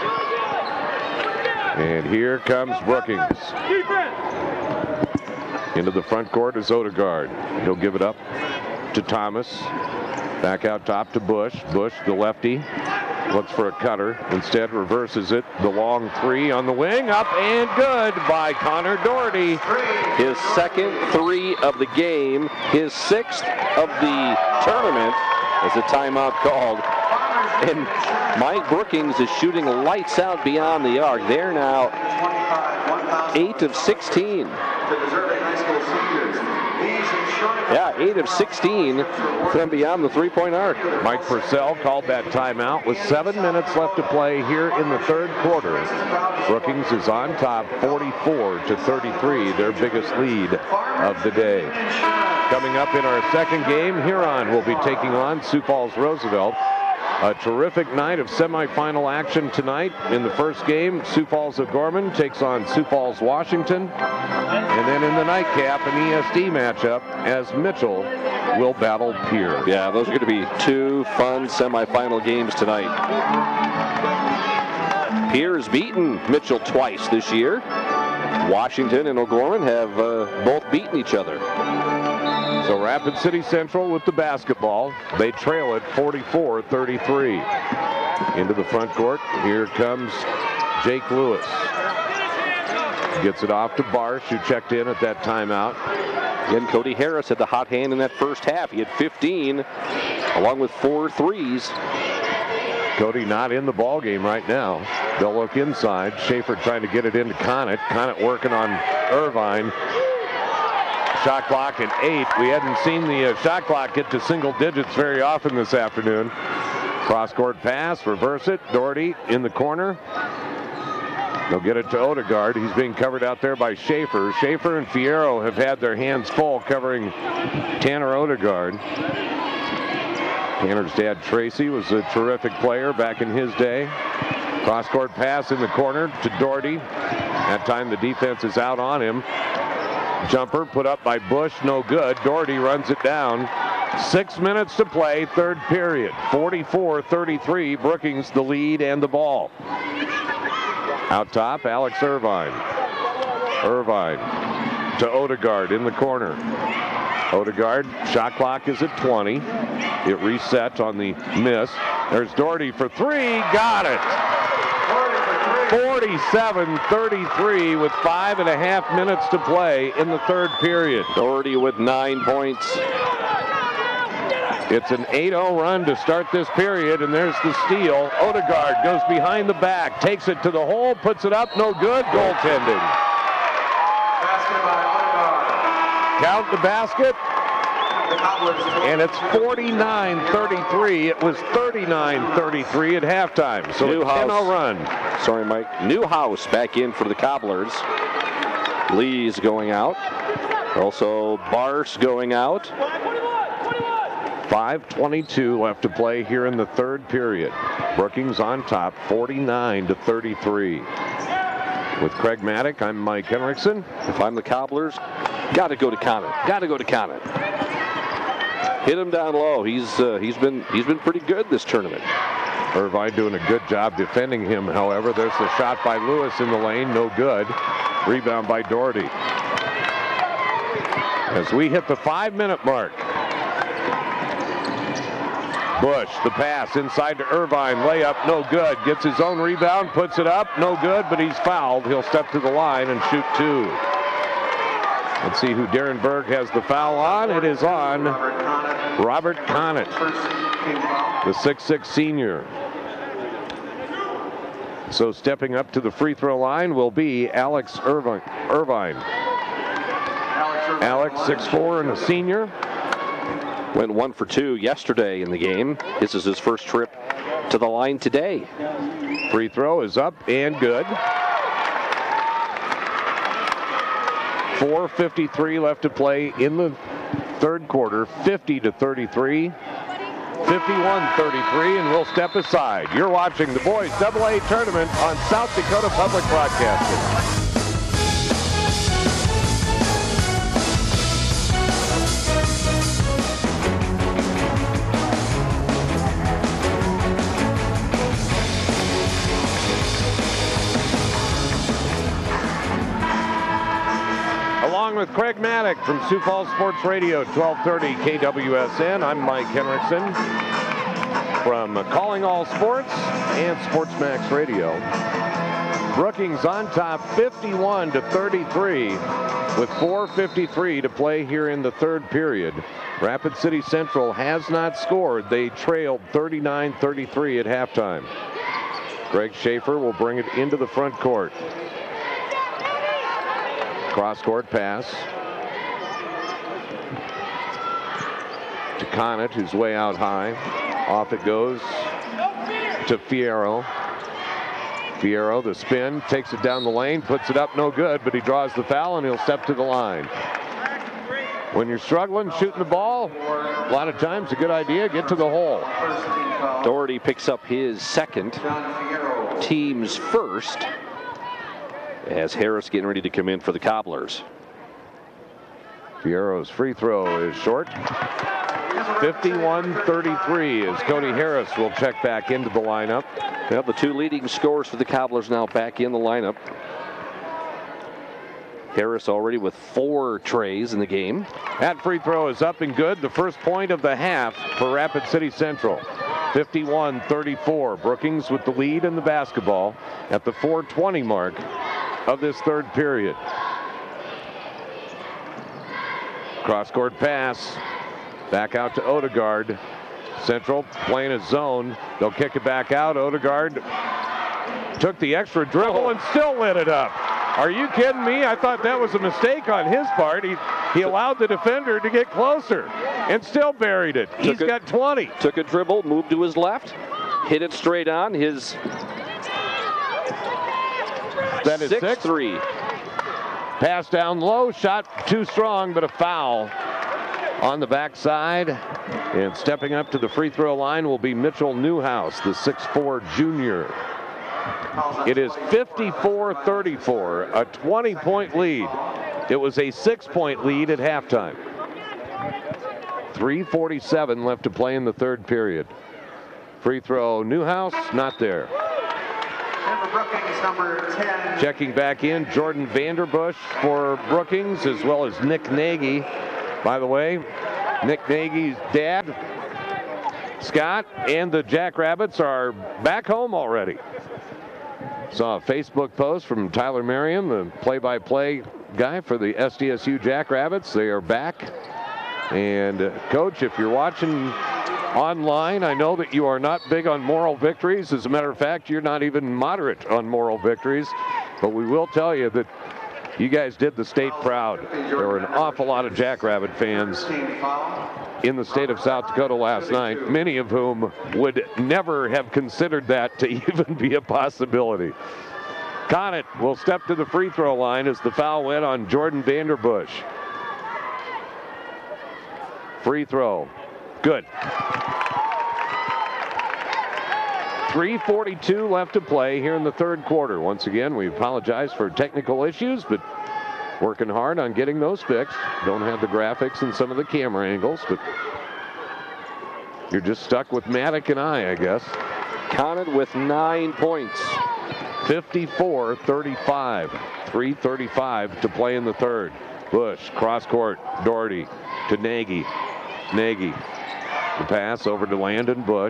And here comes Brookings. Into the front court is Ortegard. He'll give it up to Thomas. Back out top to Bush. Bush, the lefty, looks for a cutter. Instead reverses it. The long 3 on the wing. Up and good by Connor Doherty. His second 3 of the game. His 6th of the tournament as a timeout called. And Mike Brookings is shooting lights out beyond the arc. They're now 8 of 16. Yeah, 8 of 16 from beyond the three-point arc. Mike Purcell called that timeout with 7 minutes left to play here in the third quarter. Brookings is on top 44-33, their biggest lead of the day. Coming up in our second game, Huron will be taking on Sioux Falls Roosevelt. A terrific night of semifinal action tonight. In the first game, Sioux Falls O'Gorman takes on Sioux Falls Washington. And then in the nightcap, an ESD matchup as Mitchell will battle Pierre. Yeah, those are going to be 2 fun semifinal games tonight. Pierre's beaten Mitchell twice this year. Washington and O'Gorman have both beaten each other. So Rapid City Central with the basketball. They trail it 44-33. Into the front court. Here comes Jake Lewis. Gets it off to Barsh, who checked in at that timeout. Again, Cody Harris had the hot hand in that first half. He had 15, along with 4 threes. Cody not in the ball game right now. They'll look inside. Schaefer trying to get it into Conant. Conant working on Irvine. Shot clock at 8. We hadn't seen the shot clock get to single digits very often this afternoon. Cross-court pass, reverse it. Doherty in the corner. They'll get it to Odegaard. He's being covered out there by Schaefer. Schaefer and Fierro have had their hands full covering Tanner Odegaard. Tanner's dad, Tracy, was a terrific player back in his day. Cross-court pass in the corner to Doherty. That time the defense is out on him. Jumper put up by Bush, no good. Doherty runs it down. 6 minutes to play, third period. 44-33, Brookings the lead and the ball. Out top, Alex Irvine. Irvine to Odegaard in the corner. Odegaard, shot clock is at 20. It resets on the miss. There's Doherty for 3, got it. 47-33 with 5.5 minutes to play in the third period. Doherty with 9 points. It's an 8-0 run to start this period, and there's the steal. Odegaard goes behind the back, takes it to the hole, puts it up, no good, goaltending. Count the basket, and it's 49-33. It was 39-33 at halftime, so a 10-0 run. Sorry, Mike. Newhouse back in for the Cobblers. Lee's going out. Also, Barse going out. 5:22 left to play here in the third period. Brookings on top, 49-33. With Craig Maddock, I'm Mike Henriksen. If I'm the Cobblers, got to go to Conant. Got to go to Conant. Hit him down low. He's been pretty good this tournament. Irvine doing a good job defending him. However, there's the shot by Lewis in the lane, no good. Rebound by Doherty. As we hit the 5-minute mark. Bush, the pass inside to Irvine, layup, no good. Gets his own rebound, puts it up, no good, but he's fouled. He'll step to the line and shoot 2. Let's see who Darren Berg has the foul on. It is on Robert Conant, the 6'6" senior. So stepping up to the free throw line will be Alex Irvine. Alex, 6'4" and a senior. Went 1 for 2 yesterday in the game. This is his first trip to the line today. Free throw is up and good. 4:53 left to play in the third quarter. 50-33. 51-33, and we'll step aside. You're watching the Boys AA Tournament on South Dakota Public Broadcasting. Along with Craig Maddock from Sioux Falls Sports Radio, 1230 KWSN. I'm Mike Henriksen from Calling All Sports and SportsMax Radio. Brookings on top, 51-33, with 4:53 to play here in the third period. Rapid City Central has not scored. They trailed 39-33 at halftime. Greg Schaefer will bring it into the front court. Cross-court pass to Conant, who's way out high. Off it goes to Fierro. Fierro, the spin, takes it down the lane, puts it up, no good, but he draws the foul and he'll step to the line. When you're struggling shooting the ball, a lot of times a good idea, get to the hole. Doherty picks up his second, team's first, as Harris getting ready to come in for the Cobblers. Fierro's free throw is short. 51-33 as Cody Harris will check back into the lineup. Well, the 2 leading scorers for the Cobblers now back in the lineup. Harris already with 4 trays in the game. That free throw is up and good. The first point of the half for Rapid City Central. 51-34. Brookings with the lead in the basketball at the 4:20 mark of this third period. Cross-court pass. Back out to Odegaard. Central playing a zone. They'll kick it back out. Odegaard took the extra dribble and still lit it up. Are you kidding me? I thought that was a mistake on his part. He allowed the defender to get closer and still buried it. He's got 20. Took a dribble, moved to his left, hit it straight on. His that is 6-3. Pass down low, shot too strong, but a foul on the backside. And stepping up to the free throw line will be Mitchell Newhouse, the 6'4" junior. It is 54-34, a 20-point lead. It was a 6-point lead at halftime. 3:47 left to play in the third period. Free throw, Newhouse, not there. Brookings, number 10. Checking back in, Jordan Vanderbush for Brookings, as well as Nick Nagy. By the way, Nick Nagy's dad, Scott, and the Jackrabbits are back home already. Saw a Facebook post from Tyler Merriam, the play-by-play guy for the SDSU Jackrabbits. They are back. And Coach, if you're watching online, I know that you are not big on moral victories. As a matter of fact, you're not even moderate on moral victories. But we will tell you that you guys did the state proud. There were an awful lot of Jackrabbit fans in the state of South Dakota last night, many of whom would never have considered that to even be a possibility. Conant will step to the free throw line as the foul went on Jordan Vanderbush. Free throw. Good. 3:42 left to play here in the third quarter. Once again, we apologize for technical issues, but working hard on getting those fixed. Don't have the graphics and some of the camera angles, but you're just stuck with Maddock and I guess. Conant with 9 points. 54-35. 3:35 to play in the third. Bush, cross court, Doherty to Nagy. Nagy. The pass over to Landon Bush.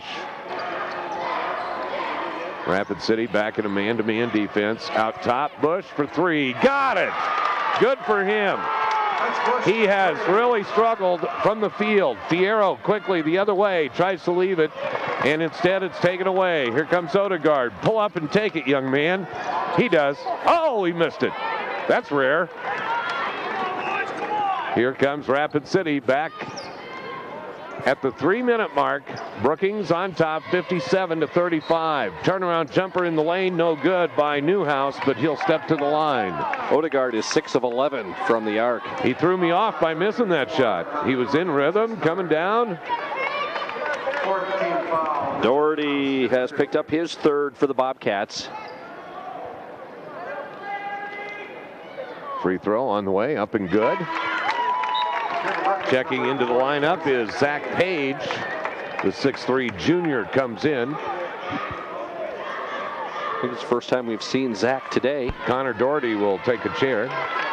Rapid City back in a man-to-man defense. Out top, Bush for three. Got it! Good for him. He has really struggled from the field. Fierro quickly the other way, tries to leave it, and instead it's taken away. Here comes Odegaard. Pull up and take it, young man. He does. Oh, he missed it. That's rare. Here comes Rapid City back at the 3-minute mark. Brookings on top, 57-35. Turnaround jumper in the lane, no good by Newhouse, but he'll step to the line. Odegaard is 6 of 11 from the arc. He threw me off by missing that shot. He was in rhythm, coming down. Doherty has picked up his third for the Bobcats. Free throw on the way, up and good. Checking into the lineup is Zach Page. The 6'3" junior comes in. I think it's the first time we've seen Zach today. Connor Doherty will take a chair.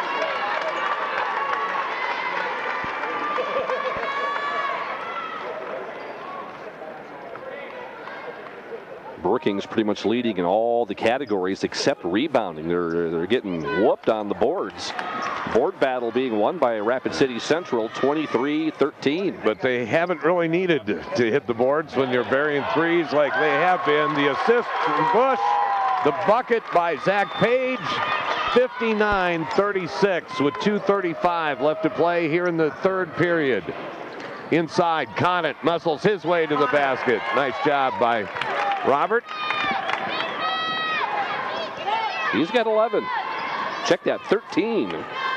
Brookings pretty much leading in all the categories except rebounding. They're getting whooped on the boards. Board battle being won by Rapid City Central, 23-13. But they haven't really needed to hit the boards when they're burying threes like they have been. The assist from Bush, the bucket by Zach Page, 59-36 with 2:35 left to play here in the third period. Inside, Conant muscles his way to the basket. Nice job by Robert. He's got 11. Check that, 13.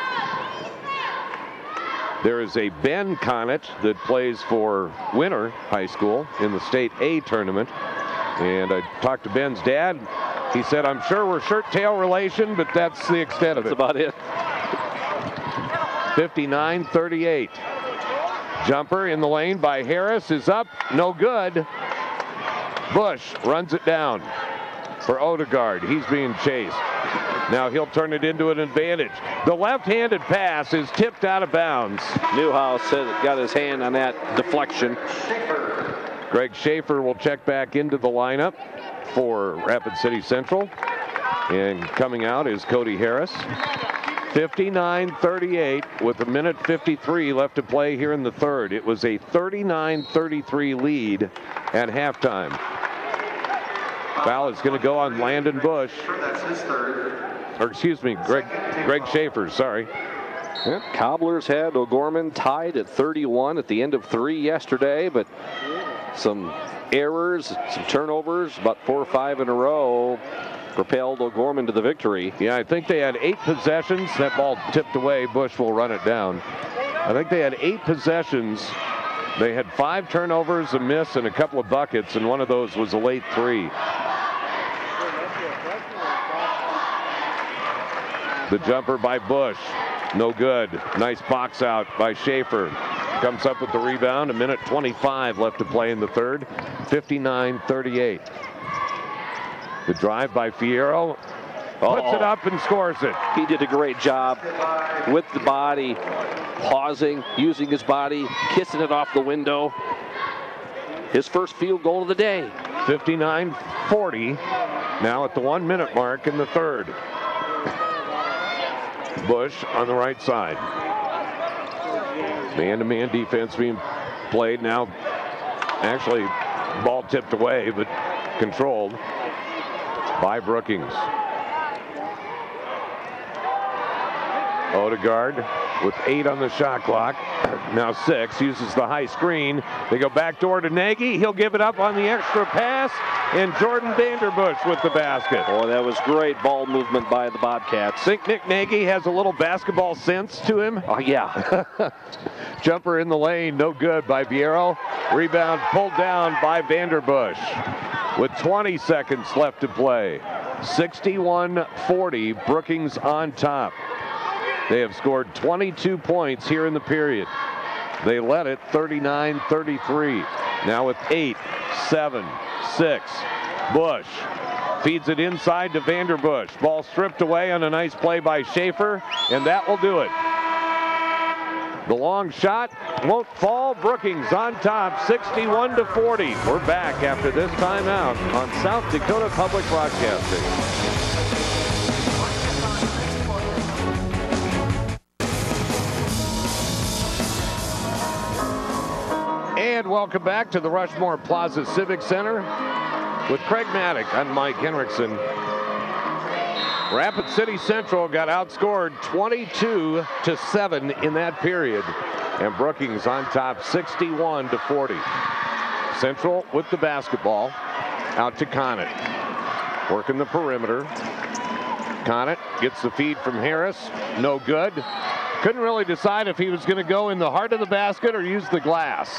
There is a Ben Conant that plays for Winter High School in the State A tournament. And I talked to Ben's dad. He said, I'm sure we're shirt-tail relation, but that's the extent of it. That's about it. 59-38. Jumper in the lane by Harris is up, no good. Bush runs it down for Odegaard. He's being chased. Now he'll turn it into an advantage. The left-handed pass is tipped out of bounds. Newhouse got his hand on that deflection. Greg Schaefer will check back into the lineup for Rapid City Central. And coming out is Cody Harris. 59-38 with a minute 53 left to play here in the third. It was a 39-33 lead at halftime. Foul is going to go on Landon Bush. That's his third. Or excuse me, Greg Schaefer, sorry. Yep. Cobblers had O'Gorman tied at 31 at the end of 3 yesterday, but some errors, some turnovers, about 4 or 5 in a row, propelled O'Gorman to the victory. Yeah, I think they had 8 possessions. That ball tipped away. Bush will run it down. I think they had 8 possessions. They had 5 turnovers, a miss, and a couple of buckets, and one of those was a late 3. The jumper by Bush. No good. Nice box out by Schaefer. Comes up with the rebound. A minute 25 left to play in the third. 59-38. The drive by Fierro. Puts it up and scores it. He did a great job with the body, pausing, using his body, kissing it off the window. His first field goal of the day. 59-40. Now at the 1 minute mark in the third. Bush on the right side. Man-to-man defense being played now. Actually, ball tipped away, but controlled by Brookings. Odegaard with 8 on the shot clock. Now 6, uses the high screen. They go back door to Nagy. He'll give it up on the extra pass. And Jordan Vanderbush with the basket. Oh, that was great ball movement by the Bobcats. Think Nick Nagy has a little basketball sense to him? Oh, yeah. Jumper in the lane, no good by Biero. Rebound pulled down by Vanderbush with 20 seconds left to play. 61-40, Brookings on top. They have scored 22 points here in the period. They led it 39-33. Now with 8, 7, 6. Bush feeds it inside to Vanderbush. Ball stripped away on a nice play by Schaefer, and that will do it. The long shot won't fall. Brookings on top, 61-40. We're back after this timeout on South Dakota Public Broadcasting. And welcome back to the Rushmore Plaza Civic Center with Craig Maddock. I'm Mike Henriksen. Rapid City Central got outscored 22-7 in that period, and Brookings on top 61-40. Central with the basketball, out to Conant, working the perimeter. Conant gets the feed from Harris, no good. Couldn't really decide if he was going to go in the heart of the basket or use the glass.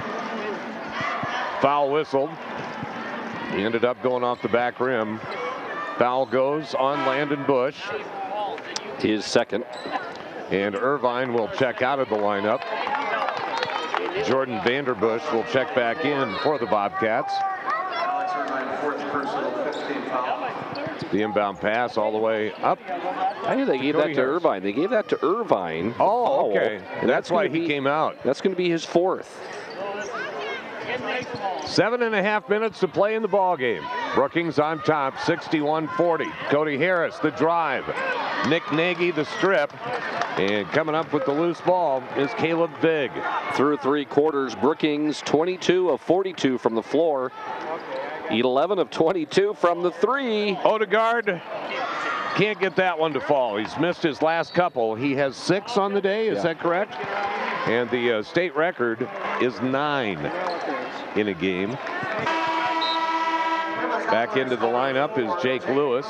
Foul whistled. He ended up going off the back rim. Foul goes on Landon Bush. His second. And Irvine will check out of the lineup. Jordan Vanderbush will check back in for the Bobcats. Alex Irvine, fourth personal, 15 foul. The inbound pass all the way up. I knew they gave that to Irvine. They gave that to Irvine. Oh, okay. And that's why he came out. That's going to be his fourth. 7.5 minutes to play in the ball game. Brookings on top, 61-40. Cody Harris, the drive. Nick Nagy, the strip. And coming up with the loose ball is Caleb Big. Through 3 quarters, Brookings 22 of 42 from the floor. 11 of 22 from the 3. Odegaard can't get that one to fall. He's missed his last couple. He has 6 on the day, is that correct? And the state record is 9 in a game. Back into the lineup is Jake Lewis.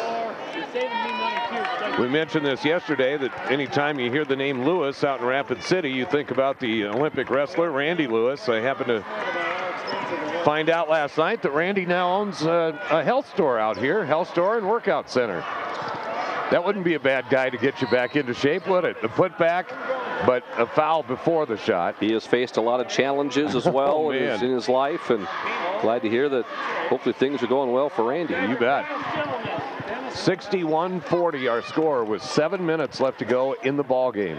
We mentioned this yesterday that anytime you hear the name Lewis out in Rapid City, you think about the Olympic wrestler Randy Lewis. I happened to find out last night that Randy now owns a health store out here, health store and workout center. That wouldn't be a bad guy to get you back into shape, would it? The putback, but a foul before the shot. He has faced a lot of challenges as well in his life, and glad to hear that hopefully things are going well for Randy. You bet. 61-40 our score with 7 minutes left to go in the ball game.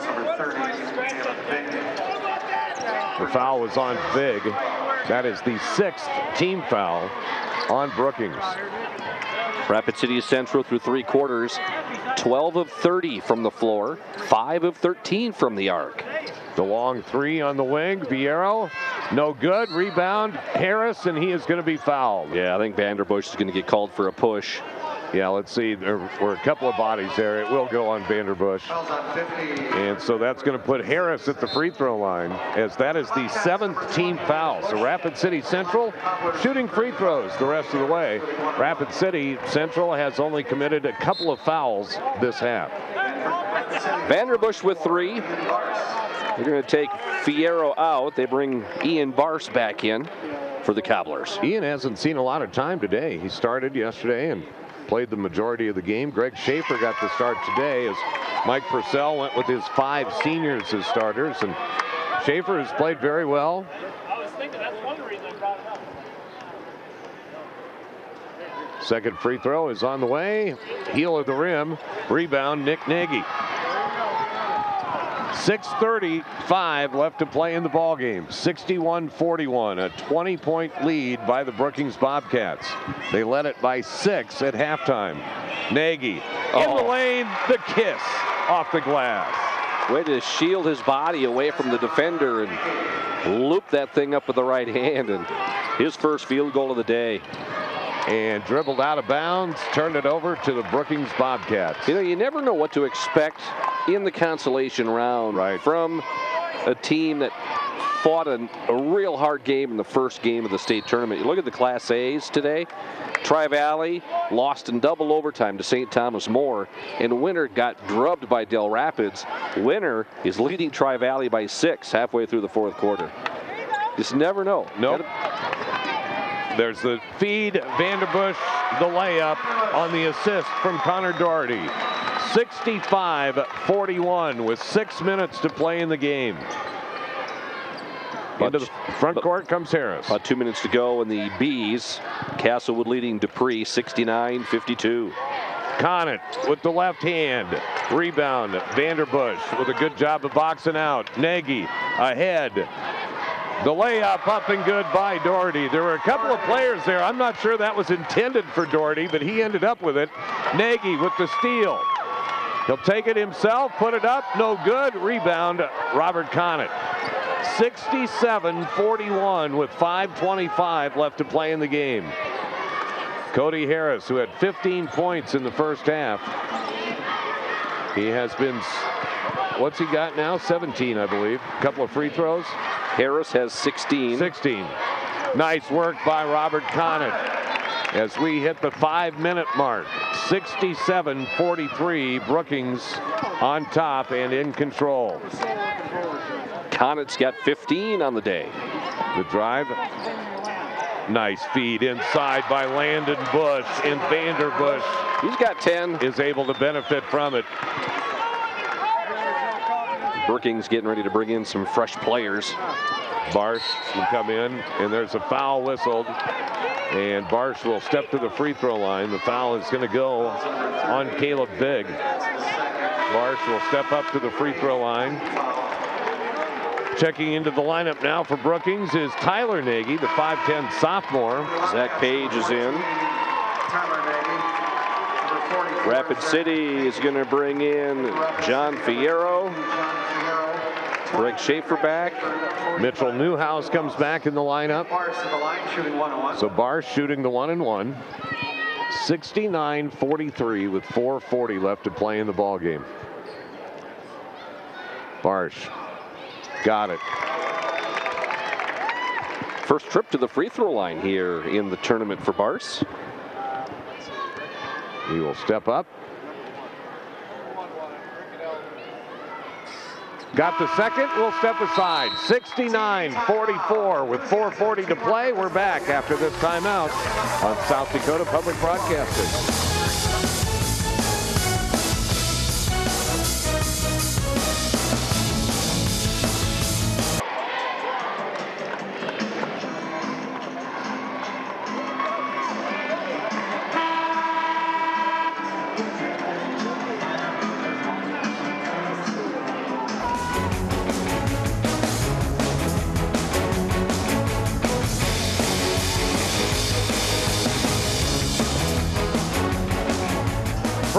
The foul was on Big. That is the 6th team foul on Brookings. Rapid City Central through 3 quarters, 12 of 30 from the floor, 5 of 13 from the arc. The long 3 on the wing. Viero, no good. Rebound, Harris, and he is going to be fouled. Yeah, I think Vanderbush is going to get called for a push. Yeah, let's see. There were a couple of bodies there. It will go on Vanderbush. And so that's going to put Harris at the free throw line, as that is the 7th team foul. So Rapid City Central shooting free throws the rest of the way. Rapid City Central has only committed a couple of fouls this half. Vanderbush with 3. They're going to take Fierro out. They bring Ian Barse back in for the Cobblers. Ian hasn't seen a lot of time today. He started yesterday and played the majority of the game. Greg Schaefer got the start today as Mike Purcell went with his 5 seniors as starters, and Schaefer has played very well. Second free throw is on the way. Heel of the rim. Rebound, Nick Nagy. 6:35 left to play in the ball game. 61-41, a 20-point lead by the Brookings Bobcats. They led it by 6 at halftime. Nagy in the lane, the kiss off the glass. Way to shield his body away from the defender and loop that thing up with the right hand, and his first field goal of the day. And dribbled out of bounds, turned it over to the Brookings Bobcats. You know, you never know what to expect in the consolation round from a team that fought a real hard game in the first game of the state tournament. You look at the Class A's today. Tri-Valley lost in double overtime to St. Thomas More, and Winter got drubbed by Del Rapids. Winter is leading Tri-Valley by 6 halfway through the 4th quarter. Just never know. Nope. There's the feed, Vanderbush, the layup on the assist from Connor Doherty. 65-41 with 6 minutes to play in the game. Into the front court comes Harris. About 2 minutes to go in the B's. Castlewood leading Dupree 69-52. Conant with the left hand. Rebound, Vanderbush with a good job of boxing out. Nagy ahead. The layup up and good by Doherty. There were a couple of players there. I'm not sure that was intended for Doherty, but he ended up with it. Nagy with the steal. He'll take it himself, put it up, no good. Rebound, Robert Conant. 67-41 with 5:25 left to play in the game. Cody Harris, who had 15 points in the first half. He has been, what's he got now? 17, I believe. A couple of free throws. Harris has 16. 16. Nice work by Robert Conant as we hit the 5-minute mark. 67-43, Brookings on top and in control. Conant's got 15 on the day. The drive. Nice feed inside by Landon Bush, and Vanderbush. He's got 10. Is able to benefit from it. Brookings getting ready to bring in some fresh players. Barsh will come in, and there's a foul whistled. And Barsh will step to the free throw line. The foul is going to go on Caleb Bigg. Barsh will step up to the free throw line. Checking into the lineup now for Brookings is Tyler Nagy, the 5'10 sophomore. Zach Page is in. Rapid City is going to bring in John Fierro. Greg Schaefer back. Mitchell Newhouse comes back in the lineup. So Barsh shooting the 1-and-1. 69-43 with 4:40 left to play in the ball game. Barsh got it. First trip to the free throw line here in the tournament for Barsh. He will step up. Got the second, will step aside. 69-44 with 4:40 to play. We're back after this timeout on South Dakota Public Broadcasting.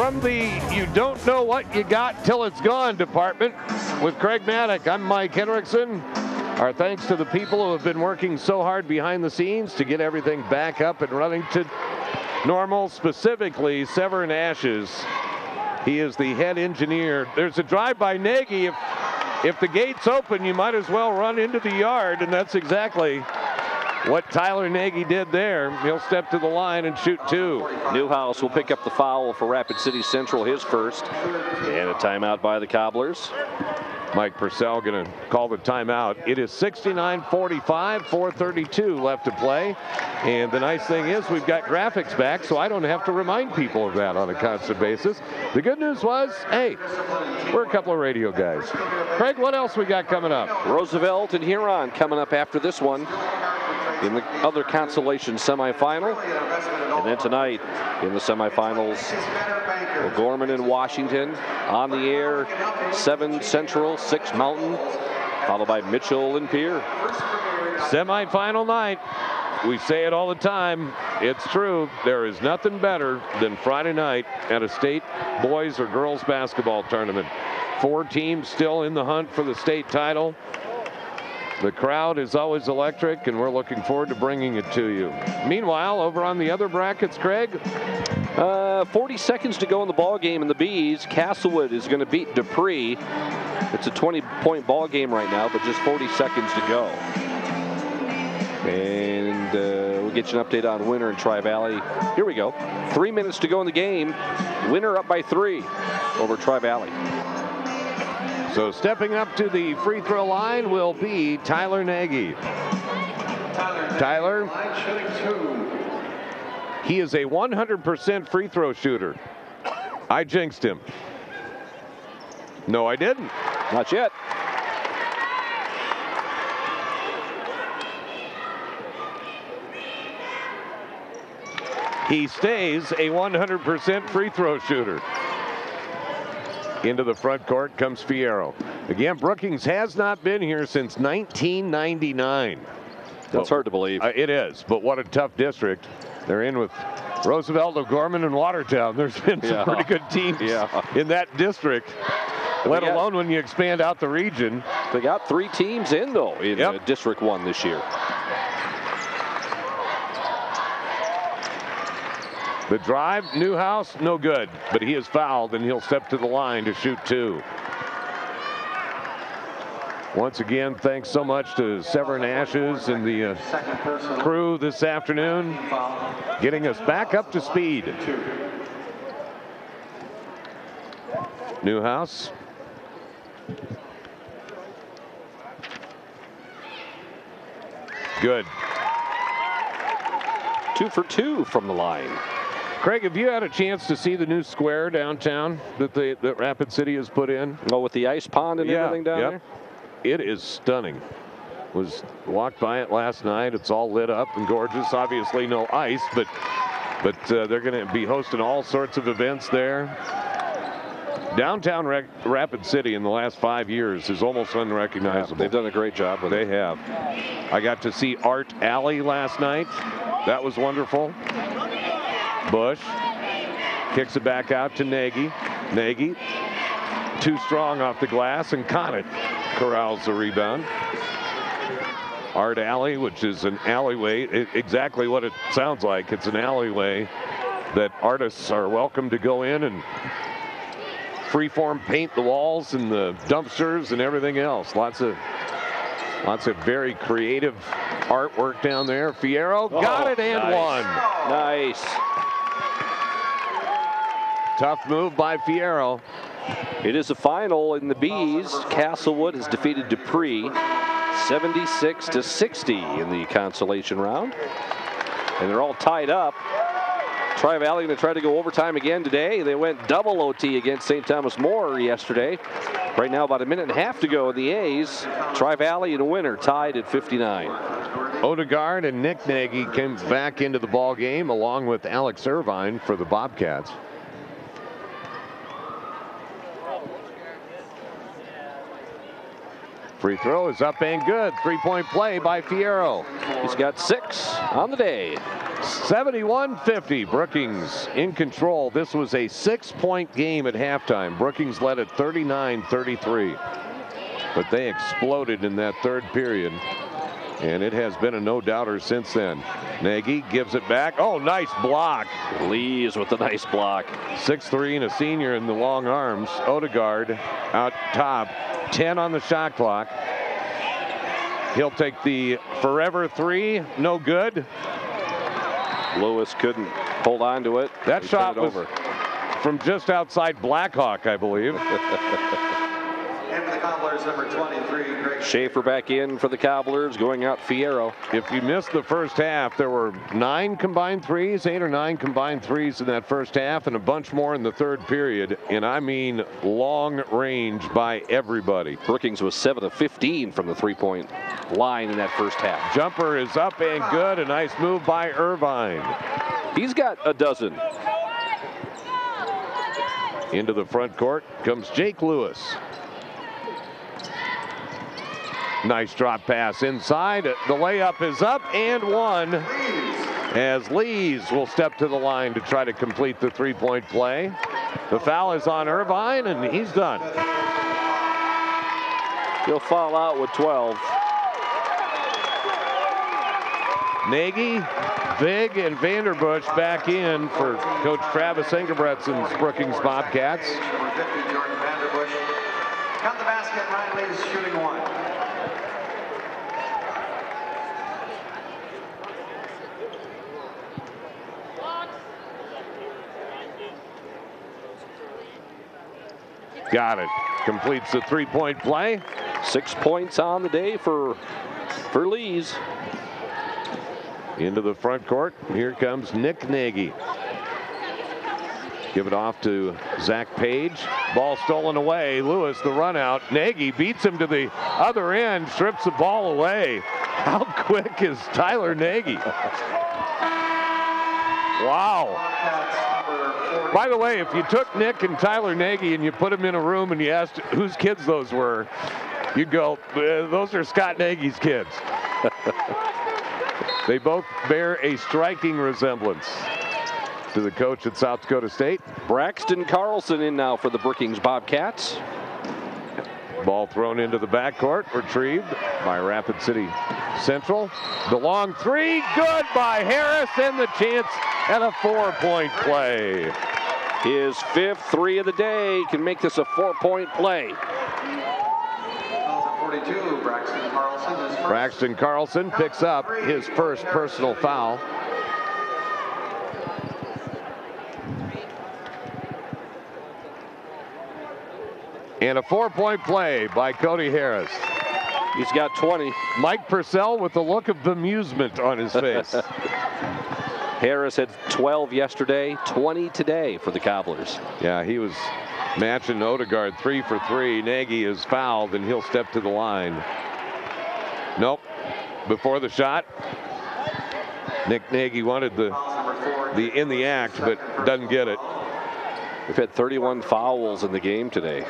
From the You Don't Know What You Got Till It's Gone department with Craig Maddock, I'm Mike Henriksen. Our thanks to the people who have been working so hard behind the scenes to get everything back up and running to normal, specifically Severin Ashes. He is the head engineer. There's a drive by Nagy. If the gate's open, you might as well run into the yard, and that's exactly what Tyler Nagy did there. He'll step to the line and shoot 2. Newhouse will pick up the foul for Rapid City Central, his first. And a timeout by the Cobblers. Mike Purcell going to call the timeout. It is 69-45, 4:32 left to play. And the nice thing is we've got graphics back, so I don't have to remind people of that on a constant basis. The good news was, hey, we're a couple of radio guys. Craig, what else we got coming up? Roosevelt and Huron coming up after this one in the other consolation semifinal. And then tonight in the semifinals, O'Gorman and Washington on the air, 7 Central, 6 Mountain, followed by Mitchell and Pierre. Semifinal night. We say it all the time. It's true. There is nothing better than Friday night at a state boys or girls basketball tournament. 4 teams still in the hunt for the state title. The crowd is always electric, and we're looking forward to bringing it to you. Meanwhile, over on the other brackets, Craig? 40 seconds to go in the ball game in the B's. Castlewood is going to beat Dupree. It's a 20-point ball game right now, but just 40 seconds to go. And we'll get you an update on Winter and Tri-Valley. Here we go. 3 minutes to go in the game. Winter up by 3 over Tri-Valley. So stepping up to the free throw line will be Tyler Nagy. Tyler, he is a 100% free throw shooter. I jinxed him. No, I didn't. Not yet. He stays a 100% free throw shooter. Into the front court comes Fierro. Again, Brookings has not been here since 1999. That's hard to believe. It is, but what a tough district. They're in with Roosevelt, O'Gorman, and Watertown. There's been some pretty good teams in that district, let alone when you expand out the region. They got 3 teams in, though, in District 1 this year. The drive, Newhouse, no good, but he is fouled, and he'll step to the line to shoot 2. Once again, thanks so much to Severin Ashes and the crew this afternoon, getting us back up to speed. Newhouse. Good. 2 for 2 from the line. Craig, have you had a chance to see the new square downtown that Rapid City has put in? Oh, with the ice pond and everything down there? It is stunning. Walked by it last night. It's all lit up and gorgeous. Obviously no ice, but they're going to be hosting all sorts of events there. Downtown Rapid City in the last 5 years is almost unrecognizable. They've done a great job with it. They have. I got to see Art Alley last night. That was wonderful. Bush kicks it back out to Nagy. Nagy, too strong off the glass, and Conant corrals the rebound. Art Alley, which is an alleyway, exactly what it sounds like. It's an alleyway that artists are welcome to go in and freeform paint the walls and the dumpsters and everything else. Lots of very creative artwork down there. Fierro got it and won. Nice. Tough move by Fierro. It is a final in the B's. Castlewood has defeated Dupree 76-60 in the consolation round. And they're all tied up. Tri-Valley going to try to go overtime again today. They went double OT against St. Thomas More yesterday. Right now about a minute and a half to go in the A's. Tri-Valley and Winter tied at 59. Odegaard and Nick Nagy came back into the ball game along with Alex Irvine for the Bobcats. Free throw is up and good. 3-point play by Fierro. He's got 6 on the day. 71-50. Brookings in control. This was a 6-point game at halftime. Brookings led at 39-33. But they exploded in that third period. And it has been a no-doubter since then. Nagy gives it back. Oh, nice block. Lees with a nice block. 6'3" and a senior in the long arms. Odegaard out top. 10 on the shot clock. He'll take the forever three. No good. Lewis couldn't hold on to it. That shot was from just outside Blackhawk, I believe. And for the Cobblers, number 23, Greg Schaefer back in for the Cobblers, going out Fierro. If you missed the first half, there were 9 combined threes, 8 or 9 combined threes in that first half, and a bunch more in the third period. And I mean long range by everybody. Brookings was 7 of 15 from the three-point line in that first half. Jumper is up and good. A nice move by Irvine. He's got a dozen. Into the front court comes Jake Lewis. Nice drop pass inside. The layup is up and one, as Lees will step to the line to try to complete the three-point play. The foul is on Irvine, and he's done. He'll foul out with 12. Nagy, Vig, and Vanderbush back in for Coach Travis Engebretsen's Brookings Bobcats. number 50, Jordan Vanderbush. Count the basket, Ryan Lees shooting one. Got it. Completes the three-point play. 6 points on the day for Lees. Into the front court. Here comes Nick Nagy. Give it off to Zach Page. Ball stolen away. Lewis, the run out. Nagy beats him to the other end, strips the ball away. How quick is Tyler Nagy? Wow. By the way, if you took Nick and Tyler Nagy and you put them in a room and you asked whose kids those were, you'd go, those are Scott Nagy's kids. They both bear a striking resemblance to the coach at South Dakota State. Braxton Carlson in now for the Brookings Bobcats. Ball thrown into the backcourt, retrieved by Rapid City Central. The long three, good by Harris, and the chance at a 4-point play. His 5th three of the day can make this a 4-point play. 42, Braxton Carlson. Braxton Carlson picks up his first personal foul. And a 4-point play by Cody Harris. He's got 20. Mike Purcell with a look of bemusement on his face. Harris had 12 yesterday, 20 today for the Cobblers. Yeah, he was matching Odegaard 3 for 3. Nagy is fouled, and he'll step to the line. Nope. Before the shot, Nick Nagy wanted the in the act, but doesn't get it. We've had 31 fouls in the game today.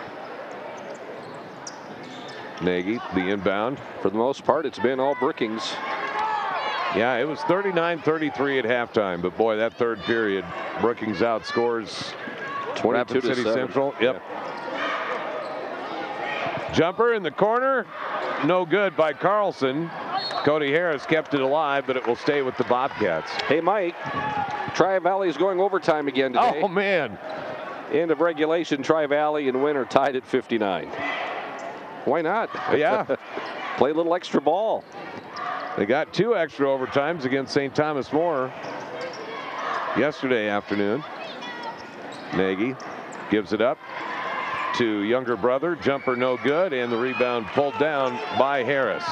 Nagy, the inbound. For the most part, it's been all Brookings. Yeah, it was 39-33 at halftime, but boy, that third period, Brookings outscores 22 Rapid to City 7. Central. Yep. Yeah. Jumper in the corner, no good by Carlson. Cody Harris kept it alive, but it will stay with the Bobcats. Hey, Mike, Tri-Valley is going overtime again today. Oh, man. End of regulation, Tri-Valley and Winter tied at 59. Why not? Yeah. Play a little extra ball. They got 2 extra overtimes against St. Thomas More yesterday afternoon. Nagy gives it up to younger brother. Jumper no good, and the rebound pulled down by Harris.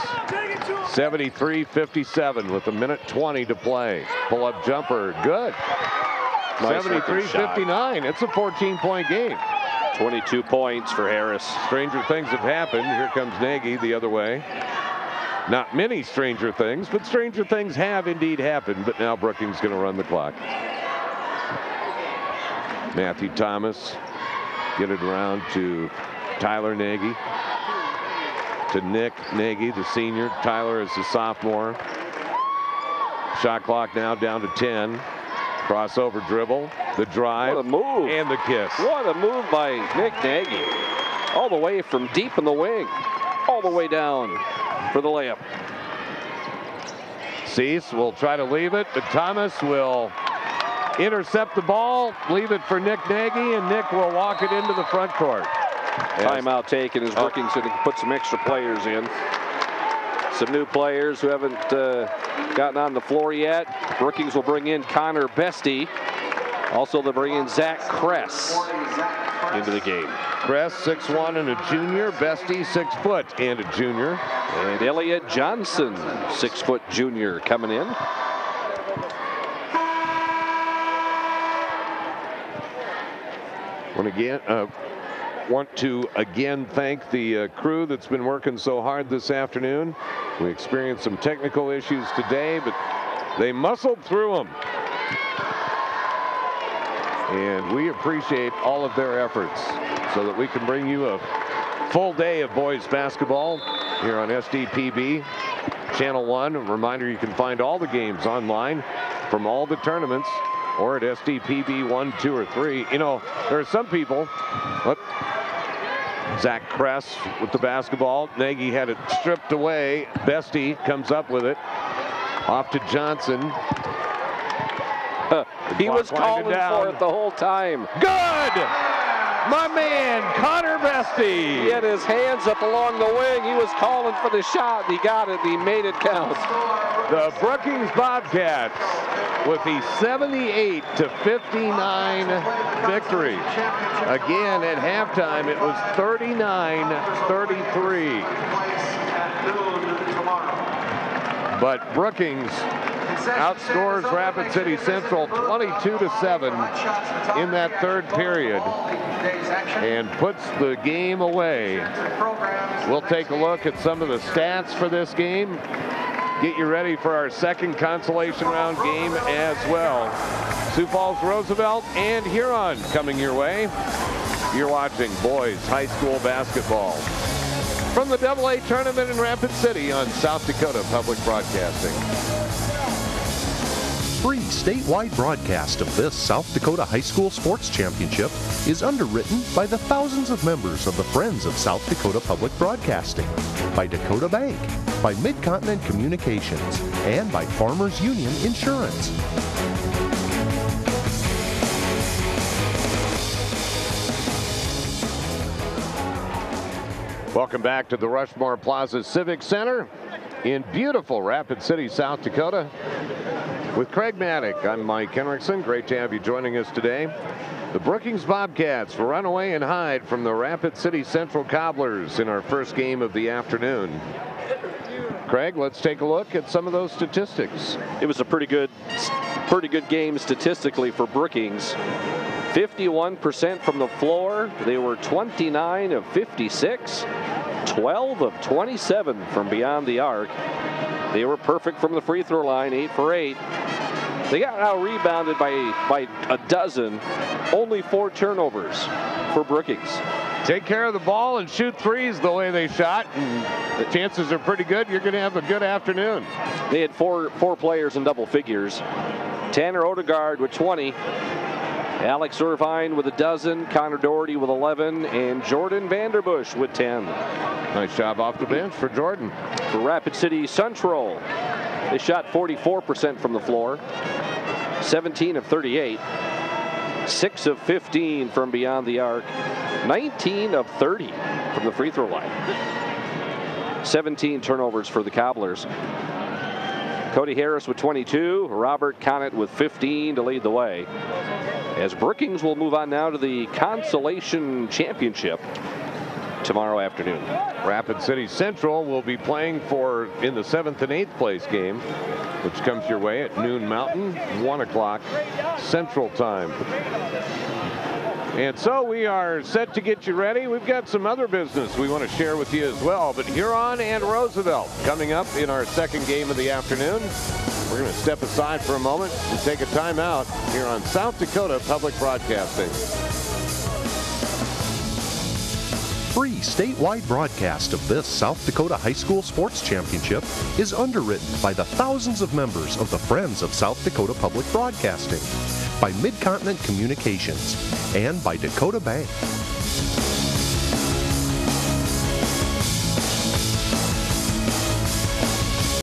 73-57 with 1:20 to play. Pull-up jumper, good. Nice 73-59. It's a 14-point game. 22 points for Harris. Stranger things have happened. Here comes Nagy the other way. Not many stranger things, but stranger things have indeed happened. But now Brookings going to run the clock. Matthew Thomas, get it around to Tyler Nagy. To Nick Nagy, the senior. Tyler is the sophomore. Shot clock now down to 10. Crossover dribble, the drive, What a move. and the kiss. What a move by Nick Nagy. All the way from deep in the wing, all the way down for the layup. Cease will try to leave it, but Thomas will intercept the ball, leave it for Nick Nagy, and Nick will walk it into the front court. Timeout taken as Brookings going to put some extra players in. Some new players who haven't gotten on the floor yet. Brookings will bring in Connor Bestie. Also, they'll bring in Zach Kress into the game. Kress, 6'1" and a junior. Bestie, 6 foot and a junior. And Elliott Johnson, 6 foot junior, coming in. Want to again thank the crew that's been working so hard this afternoon. We experienced some technical issues today, but they muscled through them. And we appreciate all of their efforts so that we can bring you a full day of boys basketball here on SDPB Channel 1. A reminder, you can find all the games online from all the tournaments or at SDPB 1, 2, or 3. You know, there are some people. Zach Kress with the basketball. Nagy had it stripped away. Bestie comes up with it. Off to Johnson. He was calling for it the whole time. Good! My man, Connor Bestie. He had his hands up along the wing. He was calling for the shot. He got it. He made it count. The Brookings Bobcats with the 78-59 victory. Again, at halftime, it was 39-33. But Brookings outscores Rapid City Central 22-7 in that third period and puts the game away. We'll take a look at some of the stats for this game. Get you ready for our second consolation round game as well. Sioux Falls, Roosevelt, and Huron coming your way. You're watching boys high school basketball from the AA tournament in Rapid City on South Dakota Public Broadcasting. Free statewide broadcast of this South Dakota High School Sports Championship is underwritten by the thousands of members of the Friends of South Dakota Public Broadcasting, by Dakota Bank, by Mid-Continent Communications, and by Farmers Union Insurance. Welcome back to the Rushmore Plaza Civic Center in beautiful Rapid City, South Dakota. With Craig Maddock, I'm Mike Henriksen. Great to have you joining us today. The Brookings Bobcats run away and hide from the Rapid City Central Cobblers in our first game of the afternoon. Craig, let's take a look at some of those statistics. It was a pretty good game statistically for Brookings. 51% from the floor. They were 29 of 56, 12 of 27 from beyond the arc. They were perfect from the free throw line, 8 for 8. They got out-rebounded by a dozen, only 4 turnovers for Brookings. Take care of the ball and shoot threes the way they shot, and the chances are pretty good you're going to have a good afternoon. They had four players in double figures. Tanner Odegaard with 20. Alex Irvine with a dozen, Connor Doherty with 11, and Jordan Vanderbush with 10. Nice job off the bench for Jordan. For Rapid City Central, they shot 44% from the floor, 17 of 38, 6 of 15 from beyond the arc, 19 of 30 from the free throw line. 17 turnovers for the Cobblers. Cody Harris with 22, Robert Connett with 15 to lead the way. As Brookings will move on now to the Consolation Championship tomorrow afternoon. Rapid City Central will be playing in the 7th and 8th place game, which comes your way at noon Mountain, 1 o'clock Central Time. And so we are set to get you ready. We've got some other business we want to share with you as well. But Huron and Roosevelt coming up in our second game of the afternoon. We're going to step aside for a moment and take a timeout here on South Dakota Public Broadcasting. free statewide broadcast of this South Dakota High School Sports Championship is underwritten by the thousands of members of the Friends of South Dakota Public Broadcasting, by Mid-Continent Communications, and by Dakota Bank.